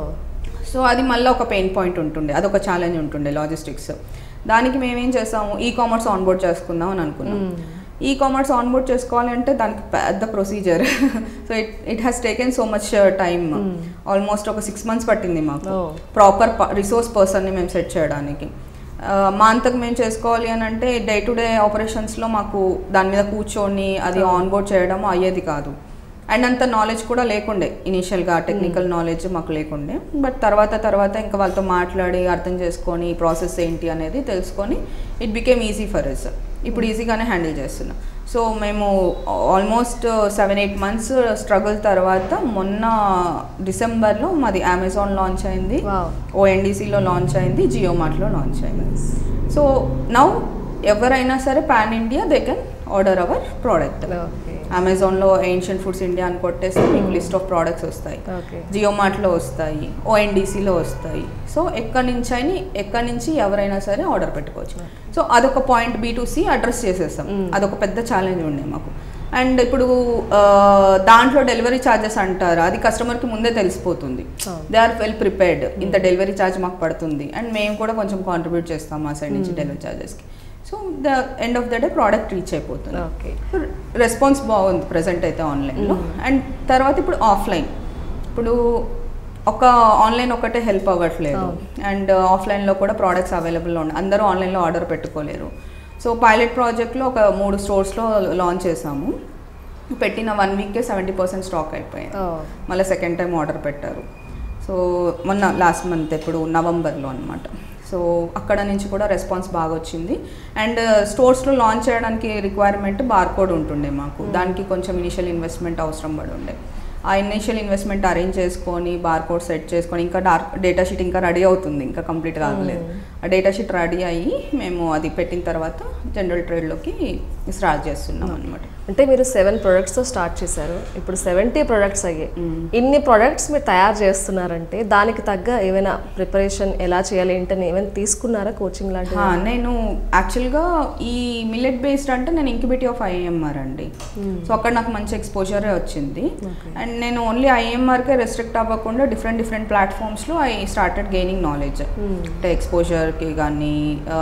సో అది మళ్ళీ ఒక పెయిన్ పాయింట్ ఉంటుండే, అదొక ఛాలెంజ్ ఉంటుండే లాజిస్టిక్స్. దానికి మేమేం చేసాము, ఈకామర్స్ ఆన్బోర్డ్ చేసుకుందాం అని అనుకున్నాం. ఈకామర్స్ ఆన్బోర్డ్ చేసుకోవాలి అంటే దానికి పెద్ద procedure. So it has taken so much time. Almost ఒక 6 months పట్టింది మాకు ప్రాపర్ రిసోర్స్ పర్సన్ని మేము సెట్ చేయడానికి. మా అంతకు మేము చేసుకోవాలి అని అంటే డే టు డే ఆపరేషన్స్లో మాకు దాని మీద కూర్చొని అది ఆన్బోర్డ్ చేయడం అయ్యేది కాదు. అండ్ అంత నాలెడ్జ్ కూడా లేకుండే, ఇనీషియల్గా టెక్నికల్ నాలెడ్జ్ మాకు లేకుండే. బట్ తర్వాత ఇంకా వాళ్ళతో మాట్లాడి అర్థం చేసుకొని ప్రాసెస్ ఏంటి అనేది తెలుసుకొని it became easy for us. ఇప్పుడు ఈజీగానే హ్యాండిల్ చేస్తున్నాం. సో మేము ఆల్మోస్ట్ 7-8 months స్ట్రగుల్ తర్వాత మొన్న డిసెంబర్లో మాది అమెజాన్ లాంచ్ అయింది, ONDCలో లాంచ్ అయింది, జియో మార్ట్లో లాంచ్ అయింది. సో నౌ ఎవరైనా సరే pan India they can order our product. అమెజాన్లో ఏన్షియంట్ ఫుడ్స్ ఇండియా అని కొట్టేస్తే మీకు లిస్ట్ ఆఫ్ ప్రోడక్ట్స్ వస్తాయి, జియో మార్ట్లో వస్తాయి, ONDCలో వస్తాయి. సో ఎక్కడి నుంచి ఎవరైనా సరే ఆర్డర్ పెట్టుకోవచ్చు. సో అదొక పాయింట్ B2C అడ్రస్ చేసేస్తాం. అదొక పెద్ద ఛాలెంజ్ ఉండే మాకు. అండ్ ఇప్పుడు దాంట్లో డెలివరీ ఛార్జెస్ అంటారు, అది కస్టమర్కి ముందే తెలిసిపోతుంది. దే ఆర్ వెల్ ప్రిపేర్డ్, ఇంత డెలివరీ ఛార్జ్ మాకు పడుతుంది అండ్ మేము కూడా కొంచెం కాంట్రిబ్యూట్ చేస్తాం మా సైడ్ నుంచి డెలివరీ ఛార్జెస్కి. So the end of the day product reach అయిపోతుంది. రెస్పాన్స్ బాగుంది ప్రజెంట్ అయితే ఆన్లైన్లో. అండ్ తర్వాత ఇప్పుడు ఆఫ్లైన్, ఇప్పుడు ఒక ఆన్లైన్ ఒకటే హెల్ప్ అవ్వట్లేదు. అండ్ ఆఫ్లైన్లో కూడా ప్రోడక్ట్స్ అవైలబుల్లో ఉన్నాయి, అందరూ ఆన్లైన్లో ఆర్డర్ పెట్టుకోలేరు. సో పైలట్ ప్రాజెక్ట్లో ఒక 3 stores లాంచ్ చేసాము. పెట్టిన 1 weekకే 70% స్టాక్ అయిపోయింది. మళ్ళీ సెకండ్ టైం ఆర్డర్ పెట్టారు. సో మొన్న లాస్ట్ మంత్ ఇప్పుడు నవంబర్లో అనమాట. సో అక్కడ నుంచి కూడా రెస్పాన్స్ బాగా వచ్చింది. అండ్ స్టోర్స్లో లాంచ్ చేయడానికి రిక్వైర్మెంట్ బార్కోడ్ ఉంటుండే మాకు, దానికి కొంచెం ఇనిషియల్ ఇన్వెస్ట్మెంట్ అవసరం పడి ఉండే. ఆ ఇనిషియల్ ఇన్వెస్ట్మెంట్ అరేంజ్ చేసుకొని బార్కోడ్ సెట్ చేసుకొని ఇంకా డేటా షీట్ ఇంకా రెడీ అవుతుంది, ఇంకా కంప్లీట్ కాగలేదు. ఆ డేటా షీట్ రెడీ అయ్యి మేము అది పెట్టిన తర్వాత జనరల్ ట్రేడ్లోకి స్టార్ట్ చేస్తున్నాం అనమాట. అంటే మీరు 7 productsతో స్టార్ట్ చేశారు, ఇప్పుడు 70 products అయ్యాయి. ఇన్ని ప్రొడక్ట్స్ మీరు తయారు చేస్తున్నారంటే దానికి తగ్గ ఏమైనా ప్రిపరేషన్ ఎలా చేయాలి ఏంటని ఏమైనా తీసుకున్నారా కోచింగ్ లాంటివి? నేను యాక్చువల్గా ఈ మిల్లెట్ బేస్డ్ అంటే నేను ఇంక్యుబేటివ్ ఆఫ్ IIMR అండి. సో అక్కడ నాకు మంచి ఎక్స్పోజరే వచ్చింది. అండ్ నేను ఓన్లీ IIMRకే రెస్ట్రిక్ట్ అవ్వకుండా డిఫరెంట్ ప్లాట్ఫామ్స్లో ఐ స్టార్టెడ్ గెయినింగ్ నాలెడ్జ్. అంటే ఎక్స్పోజర్కి కానీ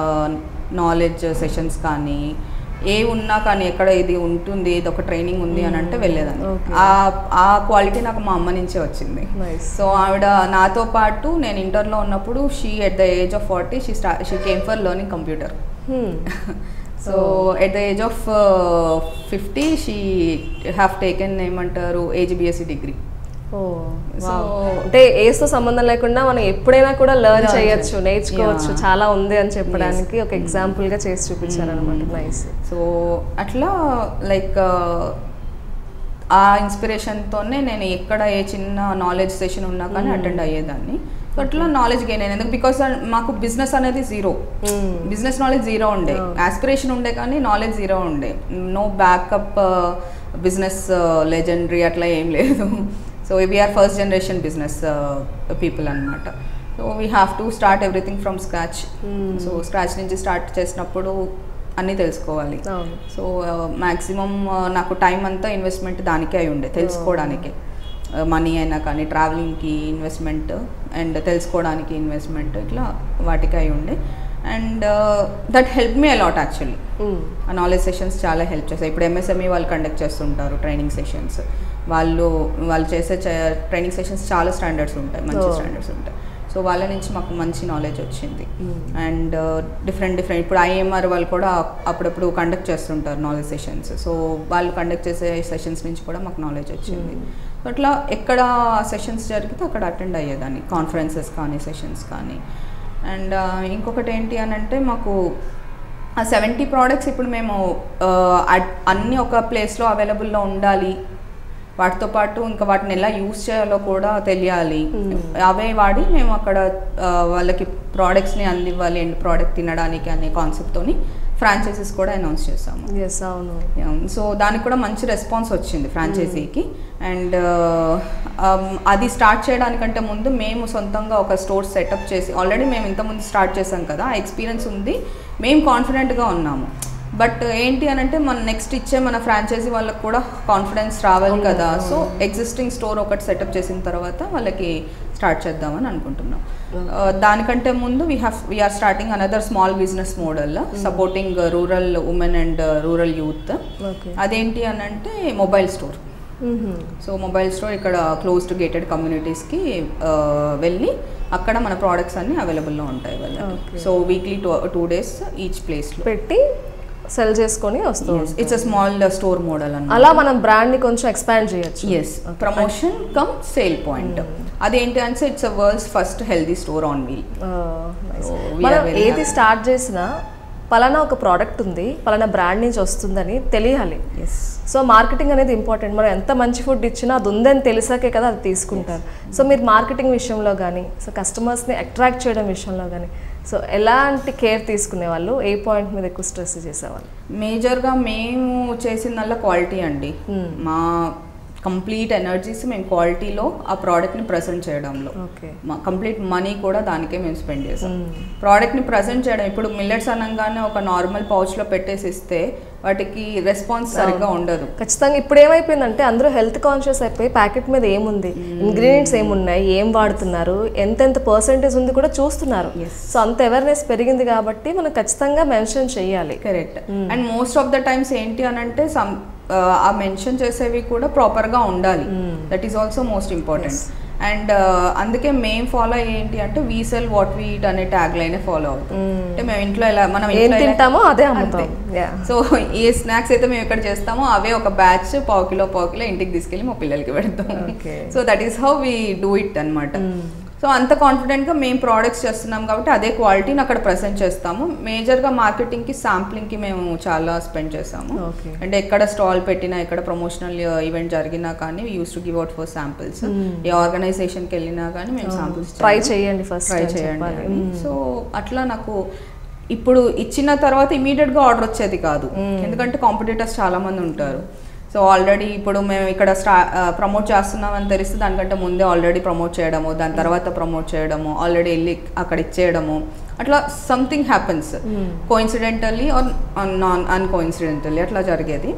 నాలెడ్జ్ సెషన్స్ కానీ ఏ ఉన్నా కానీ ఎక్కడ ఇది ఉంటుంది, ఇది ఒక ట్రైనింగ్ ఉంది అని అంటే వెళ్ళేదాన్ని. ఆ క్వాలిటీ నాకు మా అమ్మ నుంచే వచ్చింది. సో ఆవిడ నాతో పాటు నేను ఇంటర్లో ఉన్నప్పుడు she at the age of 40 she came for learning computer. So at the age of 50 she have taken ఏమంటారు AGBSc డిగ్రీ. అంటే ఏజ్తో సంబంధం లేకుండా మనం ఎప్పుడైనా కూడా లెర్న్ చేయొచ్చు, నేర్చుకోవచ్చు, చాలా ఉంది అని చెప్పడానికి ఒక ఎగ్జాంపుల్గా చేసి చూపించారు అనమాట. నైస్. సో అట్లా లైక్ ఆ ఇన్స్పిరేషన్తోనే నేను ఎక్కడ ఏ చిన్న నాలెడ్జ్ సెషన్ ఉన్నా కానీ అటెండ్ అయ్యేదాన్ని. సో అట్లా నాలెడ్జ్ గెయిన్ అయ్యేది. బికాస్ మాకు బిజినెస్ అనేది జీరో, బిజినెస్ నాలెడ్జ్ జీరో ఉండే, ఆస్పిరేషన్ ఉండే కానీ నాలెడ్జ్ జీరో ఉండే. నో బ్యాకప్ బిజినెస్ లెజెండరీ అట్లా ఏం లేదు. So we are first generation business people అనమాట. So we have to start everything from scratch. So scratch నుంచి స్టార్ట్ చేసినప్పుడు అన్నీ తెలుసుకోవాలి. సో మ్యాక్సిమం నాకు టైం అంతా ఇన్వెస్ట్మెంట్ దానికే అయి ఉండే, తెలుసుకోవడానికే. మనీ అయినా కానీ ట్రావెలింగ్కి ఇన్వెస్ట్మెంట్ అండ్ తెలుసుకోవడానికి ఇన్వెస్ట్మెంట్, ఇట్లా వాటికి అయి ఉండే. And that help me a lot actually. ఆ నాలెడ్జ్ సెషన్స్ చాలా హెల్ప్ చేస్తాయి. ఇప్పుడు MSME వాళ్ళు కండక్ట్ చేస్తుంటారు ట్రైనింగ్ సెషన్స్. వాళ్ళు చేసే ట్రైనింగ్ సెషన్స్ చాలా స్టాండర్డ్స్ ఉంటాయి, మంచి స్టాండర్డ్స్ ఉంటాయి. సో వాళ్ళ నుంచి మాకు మంచి నాలెడ్జ్ వచ్చింది. అండ్ డిఫరెంట్ ఇప్పుడు IIMR వాళ్ళు కూడా అప్పుడప్పుడు కండక్ట్ చేస్తుంటారు నాలెడ్జ్ సెషన్స్. సో వాళ్ళు కండక్ట్ చేసే సెషన్స్ నుంచి కూడా మాకు నాలెడ్జ్ వచ్చింది. అట్లా ఎక్కడ సెషన్స్ జరిగితే అక్కడ అటెండ్ అయ్యేదాన్ని, కాన్ఫరెన్సెస్ కానీ సెషన్స్ కానీ. అండ్ ఇంకొకటి ఏంటి అని అంటే మాకు ఆ 70 ప్రోడక్ట్స్ ఇప్పుడు మేము అన్నీ ఒక ప్లేస్లో అవైలబుల్లో ఉండాలి, వాటితో పాటు ఇంకా వాటిని ఎలా యూజ్ చేయాలో కూడా తెలియాలి, అవే వాడి మేము అక్కడ వాళ్ళకి ప్రోడక్ట్స్ని అందివ్వాలి, ఎండ్ ప్రోడక్ట్ తినడానికి అనే కాన్సెప్ట్తోని ఫ్రాంచైజీస్ కూడా అనౌన్స్ చేసాము. సో దానికి కూడా మంచి రెస్పాన్స్ వచ్చింది ఫ్రాంచైజీకి. అండ్ అది స్టార్ట్ చేయడానికంటే ముందు మేము సొంతంగా ఒక స్టోర్ సెటప్ చేసి, ఆల్రెడీ మేము ఇంతకుముందు స్టార్ట్ చేసాం కదా, ఆ ఎక్స్పీరియన్స్ ఉంది, మేము కాన్ఫిడెంట్గా ఉన్నాము. బట్ ఏంటి అని అంటే మన నెక్స్ట్ ఇచ్చే మన ఫ్రాంచైజీ వాళ్ళకి కూడా కాన్ఫిడెన్స్ రావాలి కదా. సో ఎగ్జిస్టింగ్ స్టోర్ ఒకటి సెటప్ చేసిన తర్వాత వాళ్ళకి స్టార్ట్ చేద్దామని అనుకుంటున్నాం. దానికంటే ముందు we are starting another small business model supporting rural women and rural youth. అదేంటి అని అంటే mobile store. So mobile store ఇక్కడ క్లోజ్డ్ గేటెడ్ కమ్యూనిటీస్కి వెళ్ళి అక్కడ మన ప్రోడక్ట్స్ అన్ని అవైలబుల్లో ఉంటాయి వాళ్ళకి. సో వీక్లీ 2 days ఈచ్ ప్లేస్లో పెట్టి సెల్ చేసుకొని వస్తుంది. It's a small store model అన్నమాట. అలా మనం బ్రాండ్ని కొంచెం ఎక్స్పాండ్ చేయొచ్చు. Yes, promotion cum sale point. అదేంటి అంటే it's a world's first healthy store on wheel. మనం ఏది స్టార్ట్ చేసినా పలానా ఒక ప్రోడక్ట్ ఉంది, పలానా బ్రాండ్ నుంచి వస్తుందని తెలియాలి. సో మార్కెటింగ్ అనేది ఇంపార్టెంట్. మనం ఎంత మంచి ఫుడ్ ఇచ్చినా అది ఉందని తెలిసాకే కదా అది తీసుకుంటారు. సో మీరు మార్కెటింగ్ విషయంలో కానీ, సో కస్టమర్స్ని అట్రాక్ట్ చేయడం విషయంలో కానీ, సో ఎలాంటి కేర్ తీసుకునే వాళ్ళు, ఏ పాయింట్ మీద ఎక్కువ స్ట్రెస్ చేసేవాళ్ళు? మేజర్గా మేము చేసిందల్లా క్వాలిటీ అండి. మా కంప్లీట్ ఎనర్జీస్ మేము క్వాలిటీలో ఆ ప్రోడక్ట్ని ప్రజెంట్ చేయడంలో, కంప్లీట్ మనీ కూడా దానికే మేము స్పెండ్ చేసాం. ప్రోడక్ట్ని ప్రజెంట్ చేయడం, ఇప్పుడు మిల్లెట్స్ అనగానే ఒక నార్మల్ పౌచ్లో పెట్టేసి ఇస్తే వాటికి రెస్పాన్స్ సరిగ్గా ఉండదు. ఖచ్చితంగా ఇప్పుడు ఏమైపోయిందంటే అందరూ హెల్త్ కాన్షియస్ అయిపోయి ప్యాకెట్ మీద ఏముంది, ఇంగ్రీడియంట్స్ ఏమున్నాయి, ఏం వాడుతున్నారు, ఎంతెంత పర్సెంటేజ్ ఉంది కూడా చూస్తున్నారు. సో అంత అవేర్నెస్ పెరిగింది కాబట్టి మనం ఖచ్చితంగా మెన్షన్ చేయాలి. Correct. And most of the times ఏంటి అని అంటే ఆ మెన్షన్ చేసేవి కూడా ప్రాపర్గా ఉండాలి. That is also most important. And అందుకే మేము ఫాలో ఏంటి అంటే we sell what we eat అనే ట్యాగ్ లైన్ ఫాలో అవుతాం. అంటే మేము ఇంట్లో ఎలా మనం ఏం తింటామో అదే అమ్ముతాం. సో ఏ స్నాక్స్ అయితే మేము ఇక్కడ చేస్తామో అవే ఒక బ్యాచ్ పావు కిలో ఇంటికి తీసుకెళ్ళి మా పిల్లలకి పెడతాం. So that is how we do it అనమాట. సో అంత కాన్ఫిడెంట్గా మేము ప్రోడక్ట్స్ చేస్తున్నాం కాబట్టి అదే క్వాలిటీని అక్కడ ప్రెజెంట్ చేస్తాము. మేజర్గా మార్కెటింగ్కి, శాంప్లింగ్కి మేము చాలా స్పెండ్ చేసాము. అంటే ఎక్కడ స్టాల్ పెట్టినా, ఎక్కడ ప్రమోషనల్ ఈవెంట్ జరిగినా కానీ we use to give out for samples. ఏ ఆర్గనైజేషన్కి వెళ్ళినా కానీ మేము శాంపిల్స్ ట్రై చేయండి. సో అట్లా నాకు ఇప్పుడు ఇచ్చిన తర్వాత ఇమీడియట్గా ఆర్డర్ వచ్చేది కాదు, ఎందుకంటే కాంపిటీటర్స్ చాలామంది ఉంటారు. సో ఆల్రెడీ ఇప్పుడు మేము ఇక్కడ ప్రమోట్ చేస్తున్నామని తెలిస్తే దానికంటే ముందే ఆల్రెడీ ప్రమోట్ చేయడము, దాని తర్వాత ప్రమోట్ చేయడము, ఆల్రెడీ వెళ్ళి అక్కడ ఇచ్చేయడము, అట్లా something happens coincidentally or uncoincidentally అట్లా జరిగేది.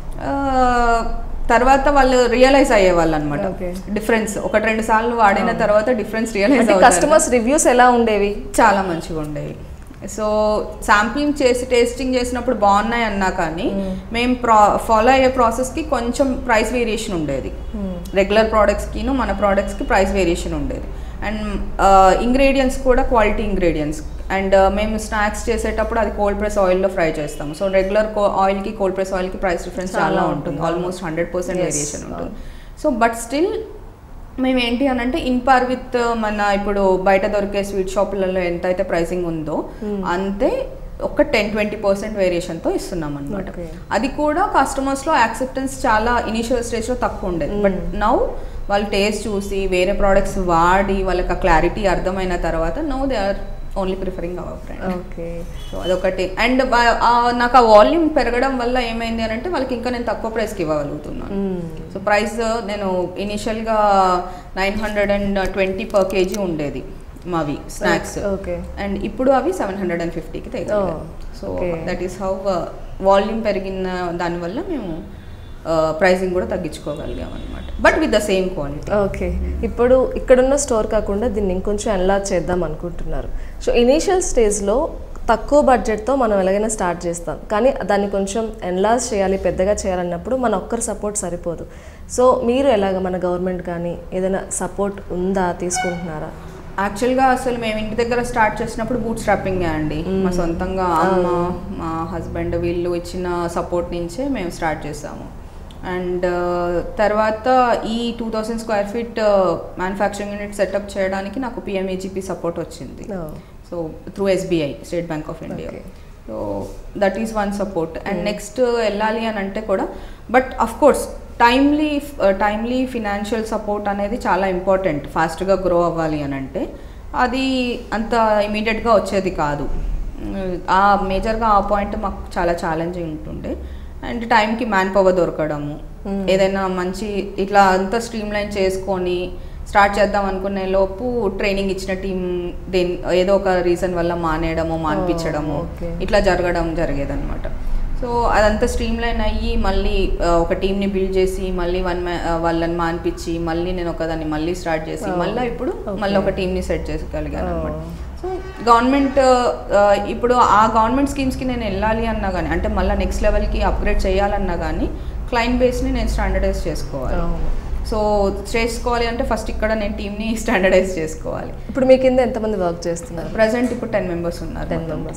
తర్వాత వాళ్ళు రియలైజ్ అయ్యేవాళ్ళు అనమాట డిఫరెన్స్. 1-2 సార్లు వాడిన తర్వాత డిఫరెన్స్ రియలైజ్ అయ్యేది. కస్టమర్స్ రివ్యూస్ ఎలా ఉండేవి? చాలా మంచిగా ఉండేవి. సో శాంప్లింగ్ చేసి టేస్టింగ్ చేసినప్పుడు బాగున్నాయి అన్నా కానీ మేము ఫాలో అయ్యే ప్రాసెస్కి కొంచెం ప్రైస్ వేరియేషన్ ఉండేది. రెగ్యులర్ ప్రోడక్ట్స్కిను మన ప్రోడక్ట్స్కి ప్రైస్ వేరియేషన్ ఉండేది. అండ్ ఇంగ్రీడియంట్స్ కూడా క్వాలిటీ ఇంగ్రీడియంట్స్. అండ్ మేము స్నాక్స్ చేసేటప్పుడు అది కోల్డ్ ప్రెస్ ఆయిల్లో ఫ్రై చేస్తాము. సో రెగ్యులర్ ఆయిల్కి కోల్డ్ ప్రెస్ ఆయిల్కి ప్రైస్ డిఫరెన్స్ చాలా ఉంటుంది, ఆల్మోస్ట్ 100% వేరియేషన్ ఉంటుంది. సో బట్ స్టిల్ మేము ఏంటి అని అంటే ఇన్ పార్ విత్ మన ఇప్పుడు బయట దొరికే స్వీట్ షాపులలో ఎంత అయితే ప్రైసింగ్ ఉందో అంతే ఒక 10-20% వేరియేషన్తో ఇస్తున్నాం అనమాట. అది కూడా కస్టమర్స్లో యాక్సెప్టెన్స్ చాలా ఇనిషియల్ స్టేజ్లో తక్కువ ఉండేది. బట్ నౌ వాళ్ళు టేస్ట్ చూసి వేరే ప్రోడక్ట్స్ వాడి వాళ్ళకి ఆ క్లారిటీ అర్థమైన తర్వాత now they are only preferring our brand. So అదొకటి. అండ్ నాకు ఆ వాల్యూమ్ పెరగడం వల్ల ఏమైంది అని అంటే వాళ్ళకి ఇంకా నేను తక్కువ ప్రైస్కి ఇవ్వగలుగుతున్నాను. సో ప్రైస్ నేను ఇనిషియల్గా 920 per kg ఉండేది మావి స్నాక్స్, అండ్ ఇప్పుడు అవి 750కి తగ్గాయి. So that is how volume పెరిగిన దానివల్ల మేము ప్రైసింగ్ కూడా తగ్గించుకోగలిగాం అనమాట, but with the same quality. Okay, ఇప్పుడు ఇక్కడున్న స్టోర్ కాకుండా దీన్ని ఇంకొంచెం ఎన్లార్జ్ చేద్దాం అనుకుంటున్నారు. సో ఇనీషియల్ స్టేజ్లో తక్కువ బడ్జెట్తో మనం ఎలాగైనా స్టార్ట్ చేస్తాం, కానీ దాన్ని కొంచెం ఎన్లార్జ్ చేయాలి, పెద్దగా చేయాలన్నప్పుడు మన ఒక్కరి సపోర్ట్ సరిపోదు. సో మీరు ఎలాగ మన గవర్నమెంట్ కానీ ఏదైనా సపోర్ట్ ఉందా, తీసుకుంటున్నారా? యాక్చువల్గా అసలు మేము ఇంటి దగ్గర స్టార్ట్ చేసినప్పుడు బూట్ స్ట్రాపింగే అండి. మా సొంతంగా అమ్మ, మా హస్బెండ్ వీళ్ళు ఇచ్చిన సపోర్ట్ నుంచే మేము స్టార్ట్ చేసాము. అండ్ తర్వాత ఈ 2000 square feet manufacturing unit setup చేయడానికి నాకు PMAGP సపోర్ట్ వచ్చింది. So so through SBI, State Bank of India. So that is one support. And next వెళ్ళాలి అని అంటే కూడా, but of course timely financial support అనేది చాలా ఇంపార్టెంట్. ఫాస్ట్గా గ్రో అవ్వాలి అని అంటే అది అంత ఇమీడియట్గా వచ్చేది కాదు. ఆ మేజర్గా ఆ పాయింట్ మాకు చాలా ఛాలెంజింగ్ ఉంటుండే. అండ్ టైంకి మ్యాన్ పవర్ దొరకడము, ఏదైనా మంచి ఇట్లా అంతా స్ట్రీమ్ లైన్ చేసుకొని స్టార్ట్ చేద్దాం అనుకునే లోపు ట్రైనింగ్ ఇచ్చిన టీం ఏదో ఒక రీజన్ వల్ల మానేయడము, మాన్పించడము ఇట్లా జరిగేదన్నమాట. సో అదంతా స్ట్రీమ్ లైన్ అయ్యి మళ్ళీ ఒక టీంని బిల్డ్ చేసి మళ్ళీ వాళ్ళని మాన్పించి మళ్ళీ నేను ఒకదాన్ని మళ్ళీ స్టార్ట్ చేసి మళ్ళీ ఇప్పుడు మళ్ళీ ఒక టీంని సెట్ చేసుకోగలిగాను అనమాట. సో గవర్నమెంట్ ఇప్పుడు ఆ గవర్నమెంట్ స్కీమ్స్కి నేను వెళ్ళాలి అన్నా కానీ, అంటే మళ్ళీ నెక్స్ట్ లెవెల్కి అప్గ్రేడ్ చేయాలన్నా కానీ క్లయింట్ బేస్ని నేను స్టాండర్డైజ్ చేసుకోవాలి. సో చేసుకోవాలి అంటే ఫస్ట్ ఇక్కడ నేను టీమ్ని స్టాండర్డైజ్ చేసుకోవాలి. ఇప్పుడు మీ కింద ఎంతమంది వర్క్ చేస్తున్నారు? ప్రజెంట్ ఇప్పుడు 10 members ఉన్నారు. 10 members.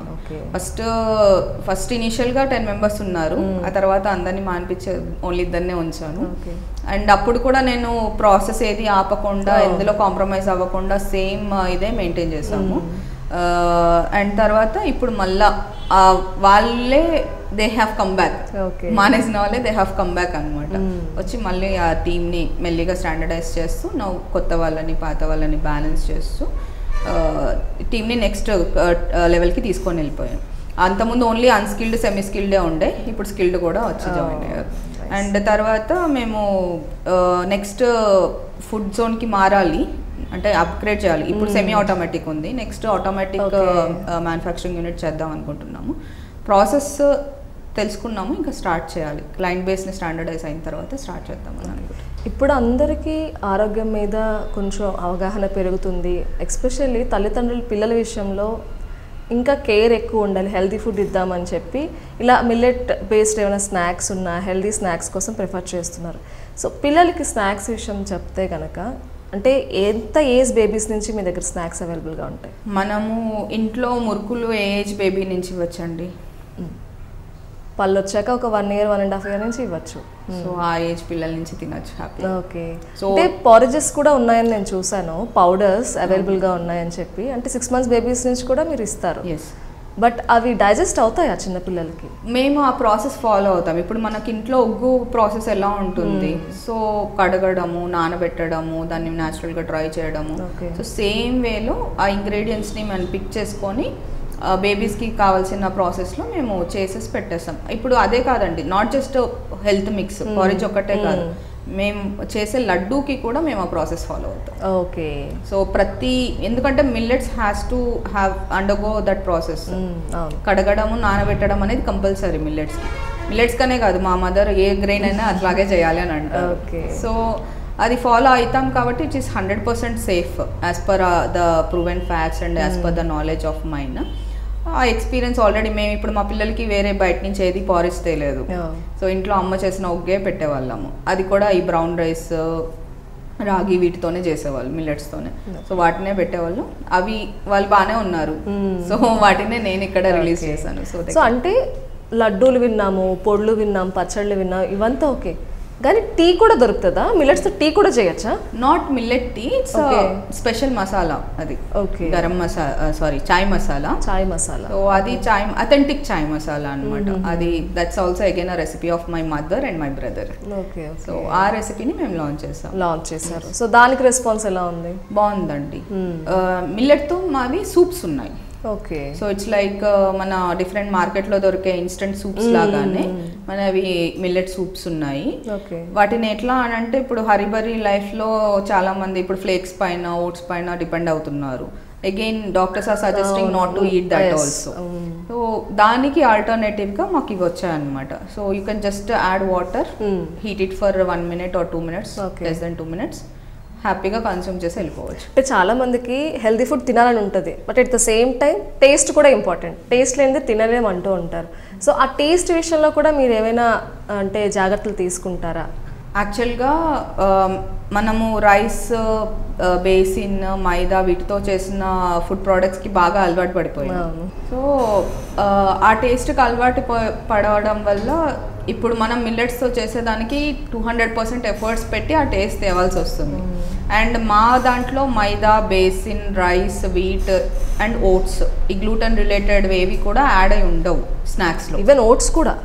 ఫస్ట్ ఇనిషియల్గా 10 members ఉన్నారు. ఆ తర్వాత అందరినీ మాన్పించే ఓన్లీ ఇద్దరినే ఉంచాను. అండ్ అప్పుడు కూడా నేను ప్రాసెస్ ఏది ఆపకుండా, ఎందులో కాంప్రమైజ్ అవ్వకుండా సేమ్ ఇదే మెయింటైన్ చేసాము. అండ్ తర్వాత ఇప్పుడు మళ్ళా వాళ్ళే దే హ్యావ్ కమ్ బ్యాక్, మానేసిన వాళ్ళే దే హ్యావ్ కమ్ బ్యాక్ అనమాట. వచ్చి మళ్ళీ ఆ టీమ్ని మెల్లిగా స్టాండర్డైజ్ చేస్తూ కొత్త వాళ్ళని పాత వాళ్ళని బ్యాలెన్స్ చేస్తూ టీమ్ని నెక్స్ట్ లెవెల్కి తీసుకొని వెళ్ళిపోయాను. అంతకుముందు ఓన్లీ అన్స్కిల్డ్ సెమీ స్కిల్డే ఉండే, ఇప్పుడు స్కిల్డ్ కూడా వచ్చి జాయిన్ అయ్యారు. అండ్ తర్వాత మేము నెక్స్ట్ ఫుడ్ జోన్కి మారాలి, అంటే అప్గ్రేడ్ చేయాలి. ఇప్పుడు సెమీ ఆటోమేటిక్ ఉంది, నెక్స్ట్ ఆటోమేటిక్ మ్యానుఫ్యాక్చరింగ్ యూనిట్ చేద్దాం అనుకుంటున్నాము. ప్రాసెస్ తెలుసుకున్నాము, ఇంకా స్టార్ట్ చేయాలి. క్లయింట్ బేస్ని స్టాండర్డైజ్ అయిన తర్వాత స్టార్ట్ చేద్దామని అనుకుంటున్నాం. ఇప్పుడు అందరికీ ఆరోగ్యం మీద కొంచెం అవగాహన పెరుగుతుంది. ఎస్పెషల్లీ తల్లిదండ్రులు పిల్లల విషయంలో ఇంకా కేర్ ఎక్కువ ఉండాలి, హెల్తీ ఫుడ్ ఇద్దామని చెప్పి ఇలా మిల్లెట్ బేస్డ్ ఏమైనా స్నాక్స్ ఉన్నా హెల్తీ స్నాక్స్ కోసం ప్రిఫర్ చేస్తున్నారు. సో పిల్లలకి స్నాక్స్ విషయం చెప్తే కనుక, అంటే ఎంత ఏజ్ బేబీస్ నుంచి మీ దగ్గర స్నాక్స్ అవైలబుల్గా ఉంటాయి? మనము ఇంట్లో మురుకులు ఏజ్ బేబీ నుంచి ఇవ్వచ్చండి. పళ్ళు వచ్చాక ఒక 1 year 1.5 year నుంచి ఇవ్వచ్చు. సో ఆ ఏజ్ పిల్లల నుంచి తినచ్చు హ్యాపీ. ఓకే. సో అంటే పారేజెస్ కూడా ఉన్నాయని నేను చూసాను, పౌడర్స్ అవైలబుల్గా ఉన్నాయని చెప్పి, అంటే 6 months బేబీస్ నుంచి కూడా మీరు ఇస్తారు. ఎస్. బట్ అవి డైజెస్ట్ అవుతాయా చిన్నపిల్లలకి? మేము ఆ ప్రాసెస్ ఫాలో అవుతాం. ఇప్పుడు మనకి ఇంట్లో ఉగ్గు ప్రాసెస్ ఎలా ఉంటుంది, సో కడగడము, నానబెట్టడము, దాన్ని న్యాచురల్గా డ్రై చేయడము, సో సేమ్ వేలో ఆ ఇంగ్రీడియంట్స్ని మనం పిక్ చేసుకొని బేబీస్కి కావాల్సిన ప్రాసెస్లో మేము చేసేసి పెట్టేస్తాం. ఇప్పుడు అదే కాదండి, not just health mix porridge ఒక్కటే కాదు, మేము చేసే లడ్డూకి కూడా మేము ఆ ప్రాసెస్ ఫాలో అవుతాం. ఓకే. సో ఎందుకంటే millets has to have undergo that process. కడగడము, నానబెట్టడం అనేది కంపల్సరీ మిల్లెట్స్ కనే కాదు, మా మదర్ ఏ గ్రెయిన్ అయినా అట్లాగే చేయాలి అని అంటారు. సో అది ఫాలో అవుతాం కాబట్టి it is 100% safe as per the proven facts and as per the knowledge of mine. ఆ ఎక్స్పీరియన్స్ ఆల్రెడీ మేము ఇప్పుడు మా పిల్లలకి వేరే బయట నుంచి ఏది పారిస్ తేలేదు. సో ఇంట్లో అమ్మ చేసిన ఒగ్గే పెట్టేవాళ్ళము, అది కూడా ఈ బ్రౌన్ రైస్, రాగి వీటితోనే చేసేవాళ్ళు, మిల్లెట్స్తోనే. సో వాటినే పెట్టేవాళ్ళు, అవి వాళ్ళు బాగానే ఉన్నారు. సో వాటినే నేను ఇక్కడ రిలీజ్ చేశాను. సో అంటే లడ్డూలు విన్నాము, పొడులు విన్నాం, పచ్చళ్ళు విన్నాం, ఇవంతా ఓకే, కానీ టీ కూడా దొరుకుతుందా? మిల్లెట్స్ టీ కూడా చేయొచ్చా? Not millet tea, it's special masala, అది గరం మసాలా, సారీ చాయ్ మసాలా. సో అది చాయ్, అథెంటిక్ చాయ్ మసాలా అనమాట. అది that's also again a recipe of my mother and my brother. So ఆ రెసిపీని మేము లాంచ్ చేశారు. సో దానికి రెస్పాన్స్ ఎలా ఉంది? బాగుందండి. మిల్లెట్తో మావి సూప్స్ ఉన్నాయి. ఓకే. సో ఇట్స్ లైక్ మన డిఫరెంట్ మార్కెట్లో దొరికే ఇన్స్టెంట్ సూప్స్ లాగానే మనవి మిల్లెట్ సూప్స్ ఉన్నాయి. వాటిని ఎట్లా అని అంటే, ఇప్పుడు హరిబరి లైఫ్లో చాలా మంది ఇప్పుడు ఫ్లేక్స్ పైన, ఓట్స్ పైన డిపెండ్ అవుతున్నారు. Again doctors are suggesting not to eat that also. So దానికి ఆల్టర్నేటివ్గా మాకు ఇవి వచ్చాయన్నమాట. So you can just add water, heat it for 1 minute or 2 minutes, less than 2 minutes, హ్యాపీగా కన్స్యూమ్ చేసి వెళ్ళిపోవచ్చు. అంటే చాలా మందికి హెల్తీ ఫుడ్ తినాలని ఉంటుంది, but at the same time taste కూడా ఇంపార్టెంట్. టేస్ట్ లేనిది తినలేము అంటూ ఉంటారు. సో ఆ టేస్ట్ విషయంలో కూడా మీరు ఏమైనా అంటే జాగ్రత్తలు తీసుకుంటారా? యాక్చువల్గా మనము రైస్, బేసిన్, మైదా వీటితో చేసిన ఫుడ్ ప్రోడక్ట్స్కి బాగా అలవాటు పడిపోయాము. సో ఆ టేస్ట్కి అలవాటు పడవడం వల్ల ఇప్పుడు మనం మిల్లెట్స్తో చేసేదానికి 200% ఎఫర్ట్స్ పెట్టి ఆ టేస్ట్ తేవాల్సి వస్తుంది. అండ్ మా దాంట్లో maida, besan, rice, wheat and oats, ఈ గ్లూటన్ రిలేటెడ్ ఏవి కూడా యాడ్ అయి ఉండవు స్నాక్స్లో. ఈవెన్ ఓట్స్ కూడా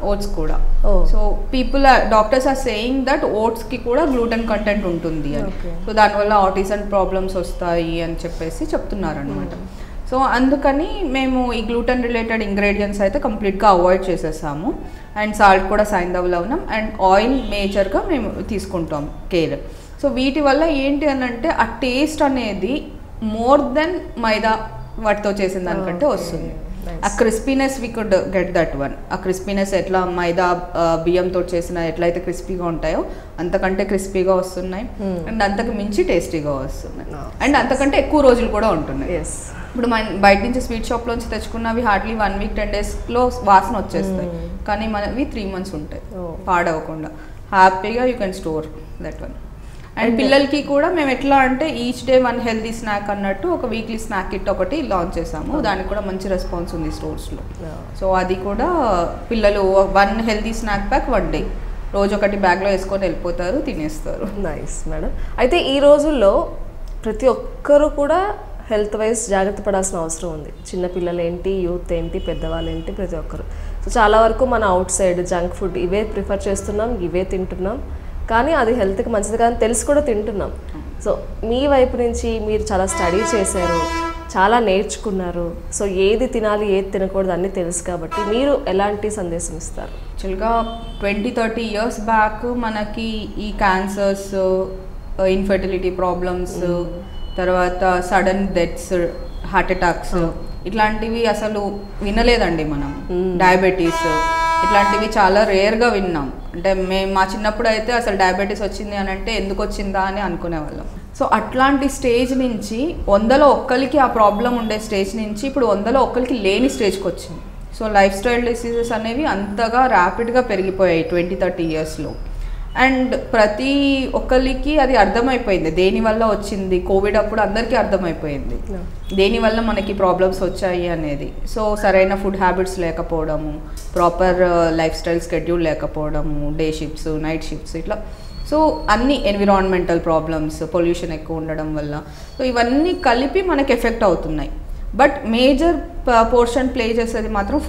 so people doctors are saying that ఓట్స్కి కూడా గ్లూటన్ కంటెంట్ ఉంటుంది అని. సో దానివల్ల ఆటిజం ప్రాబ్లమ్స్ వస్తాయి అని చెప్పేసి చెప్తున్నారు అనమాట. సో అందుకని మేము ఈ గ్లూటన్ రిలేటెడ్ ఇంగ్రీడియంట్స్ అయితే కంప్లీట్గా అవాయిడ్ చేసేసాము. అండ్ సాల్ట్ కూడా సైంధవ లవణం అండ్ ఆయిల్ మేజర్గా మేము తీసుకుంటాం కేర్. సో వీటి వల్ల ఏంటి అని అంటే ఆ టేస్ట్ అనేది మోర్ దెన్ మైదా వాటితో చేసిన దానికంటే వస్తుంది. ఆ crispiness we could get that one. ఆ క్రిస్పీనెస్ ఎట్లా మైదా బియ్యంతో చేసిన ఎట్లయితే క్రిస్పీగా ఉంటాయో అంతకంటే క్రిస్పీగా వస్తున్నాయి అండ్ అంతకు మించి టేస్టీగా వస్తున్నాయి అండ్ అంతకంటే ఎక్కువ రోజులు కూడా ఉంటున్నాయి. ఇప్పుడు మన బయట నుంచి స్వీట్ షాప్లోంచి తెచ్చుకున్నవి హార్డ్లీ 1 వీక్ 10 డేస్లో వాసన వచ్చేస్తాయి, కానీ మనవి 3 months ఉంటాయి పాడవకుండా. హ్యాపీగా you can store that one. And పిల్లలకి కూడా మేము ఎట్లా అంటే ఈచ్ డే 1 హెల్దీ స్నాక్ అన్నట్టు ఒక వీక్లీ స్నాక్ కిట్ ఒకటి లాంచ్ చేసాము. దానికి కూడా మంచి రెస్పాన్స్ ఉంది స్టోర్స్లో. సో అది కూడా పిల్లలు 1 హెల్దీ స్నాక్ ప్యాక్ 1 day రోజు ఒకటి బ్యాగ్లో వేసుకొని వెళ్ళిపోతారు, తినేస్తారు. Nice madam. అయితే ఈ రోజుల్లో ప్రతి ఒక్కరు కూడా హెల్త్ వైజ్ జాగ్రత్త పడాల్సిన అవసరం ఉంది. చిన్నపిల్లలు ఏంటి, యూత్ ఏంటి, పెద్దవాళ్ళు ఏంటి, ప్రతి ఒక్కరు. సో చాలా వరకు మన అవుట్ సైడ్ జంక్ ఫుడ్ ఇవే ప్రిఫర్ చేస్తున్నాం, ఇవే తింటున్నాం, కానీ అది హెల్త్కి మంచిది కాదని తెలిసి కూడా తింటున్నాం. సో మీ వైపు నుంచి మీరు చాలా స్టడీ చేశారు, చాలా నేర్చుకున్నారు. సో ఏది తినాలి ఏది తినకూడదు అన్నీ తెలుసు కాబట్టి మీరు ఎలాంటి సందేశం ఇస్తారు? యాక్చువల్గా 20-30 years బ్యాక్ మనకి ఈ క్యాన్సర్స్, ఇన్ఫర్టిలిటీ ప్రాబ్లమ్స్, తర్వాత సడన్ డెత్స్, హార్ట్ అటాక్స్ ఇట్లాంటివి అసలు వినలేదండి మనం. డయాబెటీస్ ఇట్లాంటివి చాలా రేర్గా విన్నాం. అంటే మేము మా చిన్నప్పుడు అయితే అసలు డయాబెటీస్ వచ్చింది అని అంటే ఎందుకు వచ్చిందా అని అనుకునేవాళ్ళం. సో అట్లాంటి స్టేజ్ నుంచి 100లో 1 ఆ ప్రాబ్లం ఉండే స్టేజ్ నుంచి ఇప్పుడు 100లో 1 లేని స్టేజ్కి వచ్చింది. సో లైఫ్ స్టైల్ డిసీజెస్ అనేవి అంతగా ర్యాపిడ్గా పెరిగిపోయాయి 20-30 yearsలో. అండ్ ప్రతి ఒక్కరికి అది అర్థమైపోయింది దేనివల్ల వచ్చింది. కోవిడ్ అప్పుడు అందరికీ అర్థమైపోయింది దేనివల్ల మనకి ప్రాబ్లమ్స్ వచ్చాయి అనేది. సో సరైన ఫుడ్ హ్యాబిట్స్ లేకపోవడము, ప్రాపర్ లైఫ్ స్టైల్ స్కెడ్యూల్ లేకపోవడము, డే షిఫ్ట్స్, నైట్ షిఫ్ట్స్, ఇట్లా సో అన్ని ఎన్విరాన్మెంటల్ ప్రాబ్లమ్స్, పొల్యూషన్ ఎక్కువ ఉండడం వల్ల, సో ఇవన్నీ కలిపి మనకి ఎఫెక్ట్ అవుతున్నాయి. బట్ మేజర్ పోర్షన్ ప్లే చేసేది మాత్రం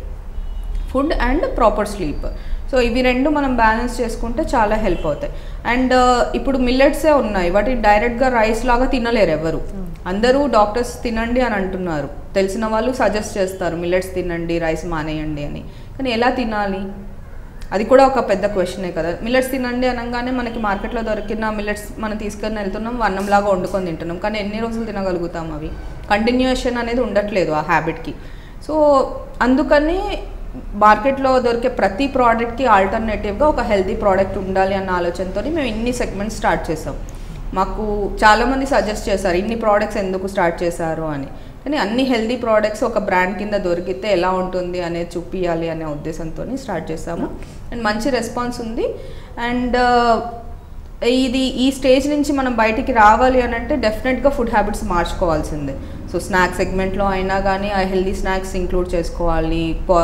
food and proper sleep. So ఇవి 2 మనం బ్యాలెన్స్ చేసుకుంటే చాలా హెల్ప్ అవుతాయి. అండ్ ఇప్పుడు మిల్లెట్సే ఉన్నాయి, వాటి డైరెక్ట్గా రైస్ లాగా తినలేరు ఎవరు. అందరూ డాక్టర్స్ తినండి అని అంటున్నారు, తెలిసిన వాళ్ళు సజెస్ట్ చేస్తారు మిల్లెట్స్ తినండి, రైస్ మానేయండి అని. కానీ ఎలా తినాలి అది కూడా ఒక పెద్ద క్వశ్చనే కదా. మిల్లెట్స్ తినండి అనగానే మనకి మార్కెట్లో దొరికిన మిల్లెట్స్ మనం తీసుకొని వెళ్తున్నాం, అన్నంలాగా వండుకొని తింటున్నాం, కానీ ఎన్ని రోజులు తినగలుగుతాం? అవి కంటిన్యూషన్ అనేది ఉండట్లేదు ఆ హ్యాబిట్కి. సో అందుకని మార్కెట్లో దొరికే ప్రతి ప్రోడక్ట్కి ఆల్టర్నేటివ్గా ఒక హెల్తీ ప్రోడక్ట్ ఉండాలి అన్న ఆలోచనతో మేము ఇన్ని సెగ్మెంట్స్ స్టార్ట్ చేసాం. మాకు చాలామంది సజెస్ట్ చేశారు ఇన్ని ప్రోడక్ట్స్ ఎందుకు స్టార్ట్ చేశారు అని. కానీ అన్ని హెల్తీ ప్రోడక్ట్స్ ఒక బ్రాండ్ కింద దొరికితే ఎలా ఉంటుంది అనేది చూపించాలి అనే ఉద్దేశంతో స్టార్ట్ చేసాము. అండ్ మంచి రెస్పాన్స్ ఉంది. అండ్ ఇది ఈ స్టేజ్ నుంచి మనం బయటికి రావాలి అని అంటే డెఫినెట్గా ఫుడ్ హ్యాబిట్స్ మార్చుకోవాల్సిందే. సో స్నాక్ సెగ్మెంట్లో అయినా కానీ ఆ హెల్దీ స్నాక్స్ ఇంక్లూడ్ చేసుకోవాలి.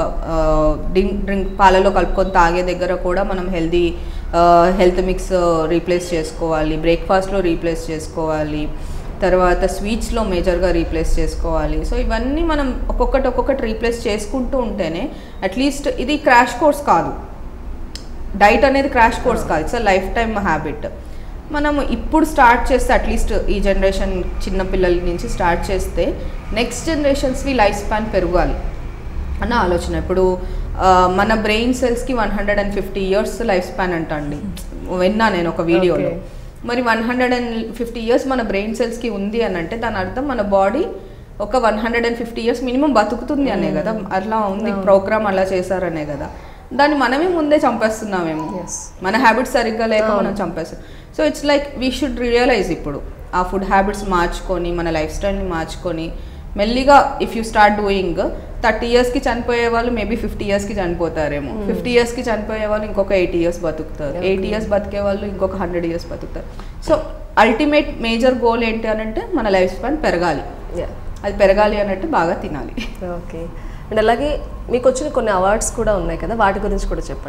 డ్రింక్ పాలలో కలుపుకొని తాగే దగ్గర కూడా మనం హెల్త్ మిక్స్ రీప్లేస్ చేసుకోవాలి, బ్రేక్ఫాస్ట్లో రీప్లేస్ చేసుకోవాలి, తర్వాత స్వీట్స్లో మేజర్గా రీప్లేస్ చేసుకోవాలి. సో ఇవన్నీ మనం ఒక్కొక్కటి రీప్లేస్ చేసుకుంటూ ఉంటేనే అట్లీస్ట్ ఇది క్రాష్ కోర్స్ కాదు, డైట్ అనేది క్రాష్ కోర్స్ కాదు, it's a lifetime habit. మనము ఇప్పుడు స్టార్ట్ చేస్తే అట్లీస్ట్ ఈ జనరేషన్ చిన్నపిల్లల నుంచి స్టార్ట్ చేస్తే నెక్స్ట్ జనరేషన్స్వి లైఫ్ స్పాన్ పెరగాలి అన్న ఆలోచన. ఇప్పుడు మన బ్రెయిన్ సెల్స్కి 150 years లైఫ్ స్పాన్ అంటండి, విన్నా నేను ఒక వీడియోలో. మరి 150 years మన బ్రెయిన్ సెల్స్కి ఉంది అని అంటే దాని అర్థం మన బాడీ ఒక 150 years మినిమం బతుకుతుంది అనే కదా. అట్లా ఉంది ప్రోగ్రామ్, అలా చేశారనే కదా. దాన్ని మనమే ముందే చంపేస్తున్నామేమో, మన హ్యాబిట్స్ సరిగ్గా లేక మనం చంపేస్తాం. So it's like we should realize ఇప్పుడు ఆ ఫుడ్ హ్యాబిట్స్ మార్చుకొని మన లైఫ్ స్టైల్ని మార్చుకొని మెల్లిగా ఇఫ్ యూ స్టార్ట్ డూయింగ్ 30 yearsకి చనిపోయే వాళ్ళు మేబీ 50 yearsకి చనిపోతారేమో, 50 yearsకి చనిపోయే వాళ్ళు ఇంకొక 80 years బతుకుతారు, 80 years బతికే వాళ్ళు ఇంకొక 100 years బతుకుతారు. సో అల్టిమేట్ మేజర్ గోల్ ఏంటి అని అంటే మన లైఫ్ స్పాన్ పెరగాలి. అది పెరగాలి అన్నట్టు బాగా తినాలి. ఓకే. అండ్ అలాగే మీకు వచ్చిన కొన్ని అవార్డ్స్ కూడా ఉన్నాయి కదా, వాటి గురించి కూడా చెప్పండి.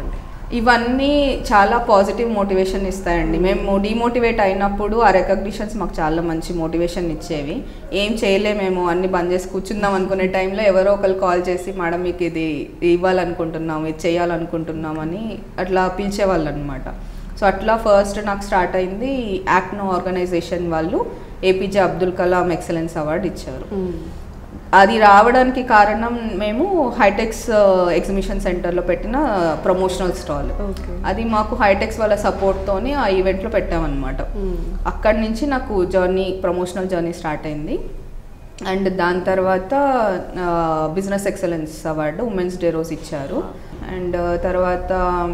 ఇవన్నీ చాలా పాజిటివ్ మోటివేషన్ ఇస్తాయండి. మేము డిమోటివేట్ అయినప్పుడు ఆ రికగ్నిషన్స్ మాకు చాలా మంచి మోటివేషన్ ఇచ్చేవి. ఏం చేయలేమేమో అన్ని బంద్ చేసి కూర్చుందాం అనుకునే టైంలో ఎవరో ఒకరు కాల్ చేసి మేడం మీకు ఇది ఇవ్వాలనుకుంటున్నాం, ఇది చేయాలనుకుంటున్నామని అట్లా పిలిచేవాళ్ళు అనమాట. సో అట్లా ఫస్ట్ నాకు స్టార్ట్ అయింది. యాక్నో ఆర్గనైజేషన్ వాళ్ళు APJ Abdul Kalam excellence award ఇచ్చారు. అది రావడానికి కారణం మేము హైటెక్స్ ఎగ్జిబిషన్ సెంటర్లో పెట్టిన ప్రమోషనల్ స్టాల్. అది మాకు హైటెక్స్ వాళ్ళ సపోర్ట్తోని ఆ ఈవెంట్లో పెట్టామన్నమాట. అక్కడి నుంచి నాకు ప్రమోషనల్ జర్నీ స్టార్ట్ అయింది. అండ్ దాని తర్వాత business excellence award women's day రోజు ఇచ్చారు. అండ్ తర్వాత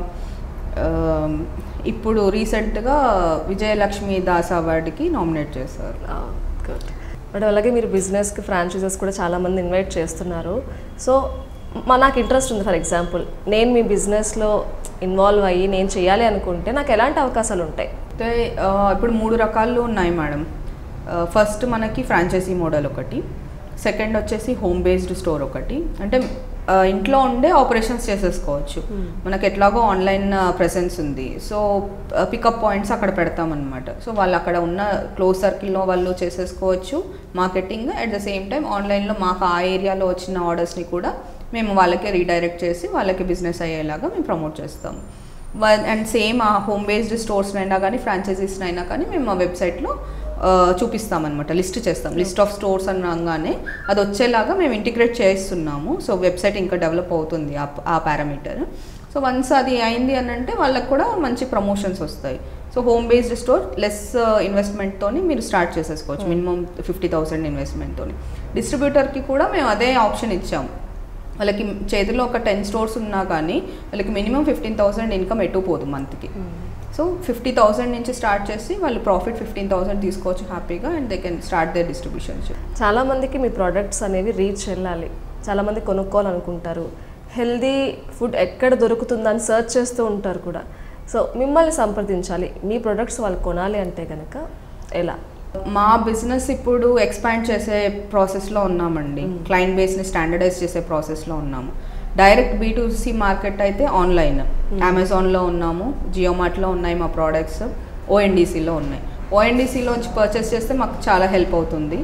ఇప్పుడు రీసెంట్గా విజయలక్ష్మి దాస్ అవార్డుకి నామినేట్ చేశారు. బట్ అలాగే మీరు బిజినెస్కి ఫ్రాంచైజెస్ కూడా చాలామంది ఇన్వైట్ చేస్తున్నారు. సో నాకు ఇంట్రెస్ట్ ఉంది. ఫర్ ఎగ్జాంపుల్ నేను మీ బిజినెస్లో ఇన్వాల్వ్ అయ్యి నేను చేయాలి అనుకుంటే నాకు ఎలాంటి అవకాశాలు ఉంటాయి? అయితే ఇప్పుడు 3 రకాలు ఉన్నాయి మేడం. ఫస్ట్ మనకి ఫ్రాంచైజీ మోడల్ ఒకటి, సెకండ్ వచ్చేసి హోమ్ బేస్డ్ స్టోర్ ఒకటి. అంటే ఇంట్లో ఉండే ఆపరేషన్స్ చేసేసుకోవచ్చు. మనకి ఎట్లాగో ఆన్లైన్ ప్రెసెన్స్ ఉంది. సో పికప్ పాయింట్స్ అక్కడ పెడతామన్నమాట. సో వాళ్ళు అక్కడ ఉన్న క్లోజ్ సర్కిల్లో వాళ్ళు చేసేసుకోవచ్చు marketing. At the same time ఆన్లైన్లో మాకు ఆ ఏరియాలో వచ్చిన ఆర్డర్స్ని కూడా మేము వాళ్ళకే రీడైరెక్ట్ చేసి వాళ్ళకి బిజినెస్ అయ్యేలాగా మేము ప్రమోట్ చేస్తాము. అండ్ సేమ్ ఆ హోమ్ బేస్డ్ స్టోర్స్నైనా కానీ ఫ్రాంచైజీస్నైనా కానీ మేము ఆ వెబ్సైట్లో చూపిస్తామన్నమాట. లిస్ట్ చేస్తాం. లిస్ట్ ఆఫ్ స్టోర్స్ అనగానే అది వచ్చేలాగా మేము ఇంటిగ్రేట్ చేస్తున్నాము. సో వెబ్సైట్ ఇంకా డెవలప్ అవుతుంది ఆ పారామీటర్. సో వన్స్ అది అయింది అని అంటే వాళ్ళకి కూడా మంచి ప్రమోషన్స్ వస్తాయి. So home based store less ఇన్వెస్ట్మెంట్తో మీరు స్టార్ట్ చేసేసుకోవచ్చు. మినిమం 50,000 ఇన్వెస్ట్మెంట్తో. డిస్ట్రిబ్యూటర్కి కూడా మేము అదే ఆప్షన్ ఇచ్చాము. వాళ్ళకి చేతిలో ఒక 10 స్టోర్స్ ఉన్నా కానీ వాళ్ళకి మినిమం 15,000 ఇన్కమ్ ఎటు పోదు మంత్కి. సో 50,000 నుంచి స్టార్ట్ చేసి వాళ్ళు ప్రాఫిట్ 15,000 తీసుకోవచ్చు హ్యాపీగా. And they can start their distributionship. చాలామందికి మీ ప్రోడక్ట్స్ అనేవి రీచ్ వెళ్ళాలి, చాలామంది కొనుక్కోవాలనుకుంటారు. హెల్దీ ఫుడ్ ఎక్కడ దొరుకుతుందని సర్చ్ చేస్తూ ఉంటారు కూడా. సో మిమ్మల్ని సంప్రదించాలి, మీ ప్రొడక్ట్స్ వాళ్ళు కొనాలి అంటే కనుక ఎలా? మా బిజినెస్ ఇప్పుడు ఎక్స్పాండ్ చేసే ప్రాసెస్లో ఉన్నామండి. క్లయింట్ బేస్ని స్టాండర్డైజ్ చేసే ప్రాసెస్లో ఉన్నాము. డైరెక్ట్ B2C మార్కెట్ అయితే ఆన్లైన్ అమెజాన్లో ఉన్నాము, జియో మార్ట్లో ఉన్నాయి మా ప్రోడక్ట్స్, ONDCలో ఉన్నాయి. ONDCలోంచి పర్చేస్ చేస్తే మాకు చాలా హెల్ప్ అవుతుంది.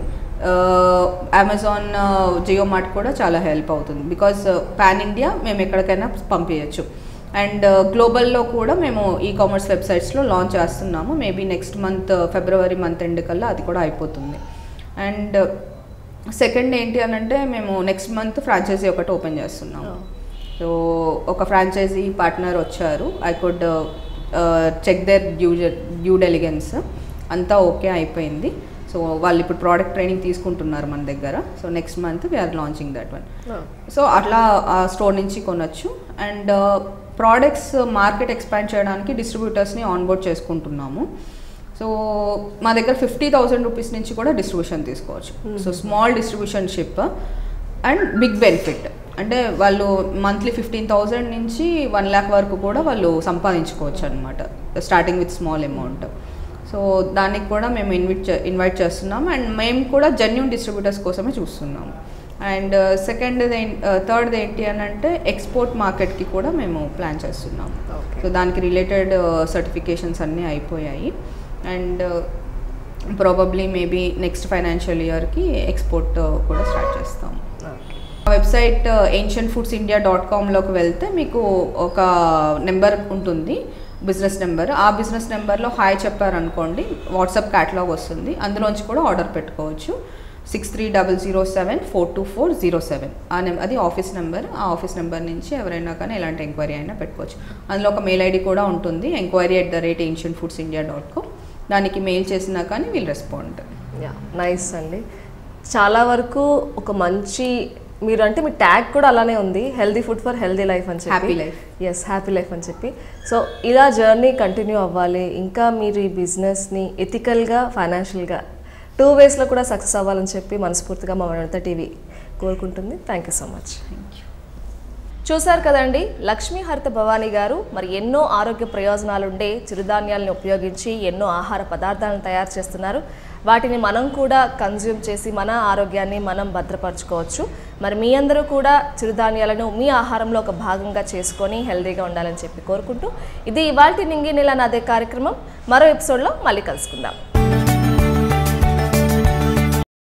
అమెజాన్ జియో మార్ట్ కూడా చాలా హెల్ప్ అవుతుంది. బికాజ్ పాన్ ఇండియా మేము ఎక్కడికైనా పంపించచ్చు. అండ్ గ్లోబల్లో కూడా మేము ఈకామర్స్ వెబ్సైట్స్లో లాంచ్ చేస్తున్నాము. Maybe next month February month end కల్లా అది కూడా అయిపోతుంది. అండ్ సెకండ్ ఏంటి అని అంటే మేము నెక్స్ట్ మంత్ ఫ్రాంచైజీ ఒకటి ఓపెన్ చేస్తున్నాము. సో ఒక ఫ్రాంచైజీ పార్ట్నర్ వచ్చారు. I could check their due diligence అంతా ఓకే అయిపోయింది. సో వాళ్ళు ఇప్పుడు ప్రోడక్ట్ ట్రైనింగ్ తీసుకుంటున్నారు మన దగ్గర. So next month we are launching that one. So అట్లా ఆ స్టోర్ నుంచి కొనొచ్చు. అండ్ ప్రోడక్ట్స్ మార్కెట్ ఎక్స్పాండ్ చేయడానికి డిస్ట్రిబ్యూటర్స్ని ఆన్బోర్డ్ చేసుకుంటున్నాము. సో మా దగ్గర 50,000 రూపీస్ నుంచి కూడా డిస్ట్రిబ్యూషన్ తీసుకోవచ్చు. So small distributionship and big benefit. అంటే వాళ్ళు మంత్లీ 15,000 నుంచి 1 lakh వరకు కూడా వాళ్ళు సంపాదించుకోవచ్చు అనమాట, starting with small amount. So దానికి కూడా మేము ఇన్వైట్ చేస్తున్నాము. అండ్ మేము కూడా జెన్యూన్ డిస్ట్రిబ్యూటర్స్ కోసమే చూస్తున్నాము. అండ్ థర్డ్ ఏంటి అని అంటే ఎక్స్పోర్ట్ మార్కెట్కి కూడా మేము ప్లాన్ చేస్తున్నాము. సో దానికి రిలేటెడ్ సర్టిఫికేషన్స్ అన్నీ అయిపోయాయి. And probably maybe next financial ఇయర్కి ఎక్స్పోర్ట్ కూడా స్టార్ట్ చేస్తాము. వెబ్సైట్ ancientfoodsindia.comలోకి వెళ్తే మీకు ఒక నెంబర్ ఉంటుంది, బిజినెస్ నెంబర్. ఆ బిజినెస్ నెంబర్లో హాయ్ చెప్పారనుకోండి వాట్సాప్ క్యాటలాగ్ వస్తుంది. అందులోంచి కూడా ఆర్డర్ పెట్టుకోవచ్చు. 6300742407 అది ఆఫీస్ నెంబర్. ఆ ఆఫీస్ నెంబర్ నుంచి ఎవరైనా కానీ ఎలాంటి ఎంక్వైరీ అయినా పెట్టుకోవచ్చు. అందులో ఒక మెయిల్ ఐడి కూడా ఉంటుంది, enquiry@ancientfoodsindia.com. దానికి మెయిల్ చేసినా కానీ వీల్ రెస్పాండ్. నైస్ అండి. చాలా వరకు ఒక మంచి మీరు అంటే మీ ట్యాగ్ కూడా అలానే ఉంది, healthy food for healthy life అని చెప్పి. Happy life. Yes, happy life అని చెప్పి. సో ఇలా జర్నీ కంటిన్యూ అవ్వాలి. ఇంకా మీరు ఈ బిజినెస్ని ఎథికల్గా ఫైనాన్షియల్గా 2 waysలో కూడా సక్సెస్ అవ్వాలని చెప్పి మనస్ఫూర్తిగా మా వనిత టీవీ కోరుకుంటుంది. Thank you so much. Thank you. చూశారు కదండి, లక్ష్మీ హరిత భవానీ గారు మరి ఎన్నో ఆరోగ్య ప్రయోజనాలుండే చిరుధాన్యాలను ఉపయోగించి ఎన్నో ఆహార పదార్థాలను తయారు చేస్తున్నారు. వాటిని మనం కూడా కన్జ్యూమ్ చేసి మన ఆరోగ్యాన్ని మనం భద్రపరచుకోవచ్చు. మరి మీ అందరూ కూడా చిరుధాన్యాలను మీ ఆహారంలో ఒక భాగంగా చేసుకొని హెల్తీగా ఉండాలని చెప్పి కోరుకుంటూ ఇది ఇవాల్టి నింగి నేల నాదే కార్యక్రమం. మరో ఎపిసోడ్లో మళ్ళీ కలుసుకుందాం.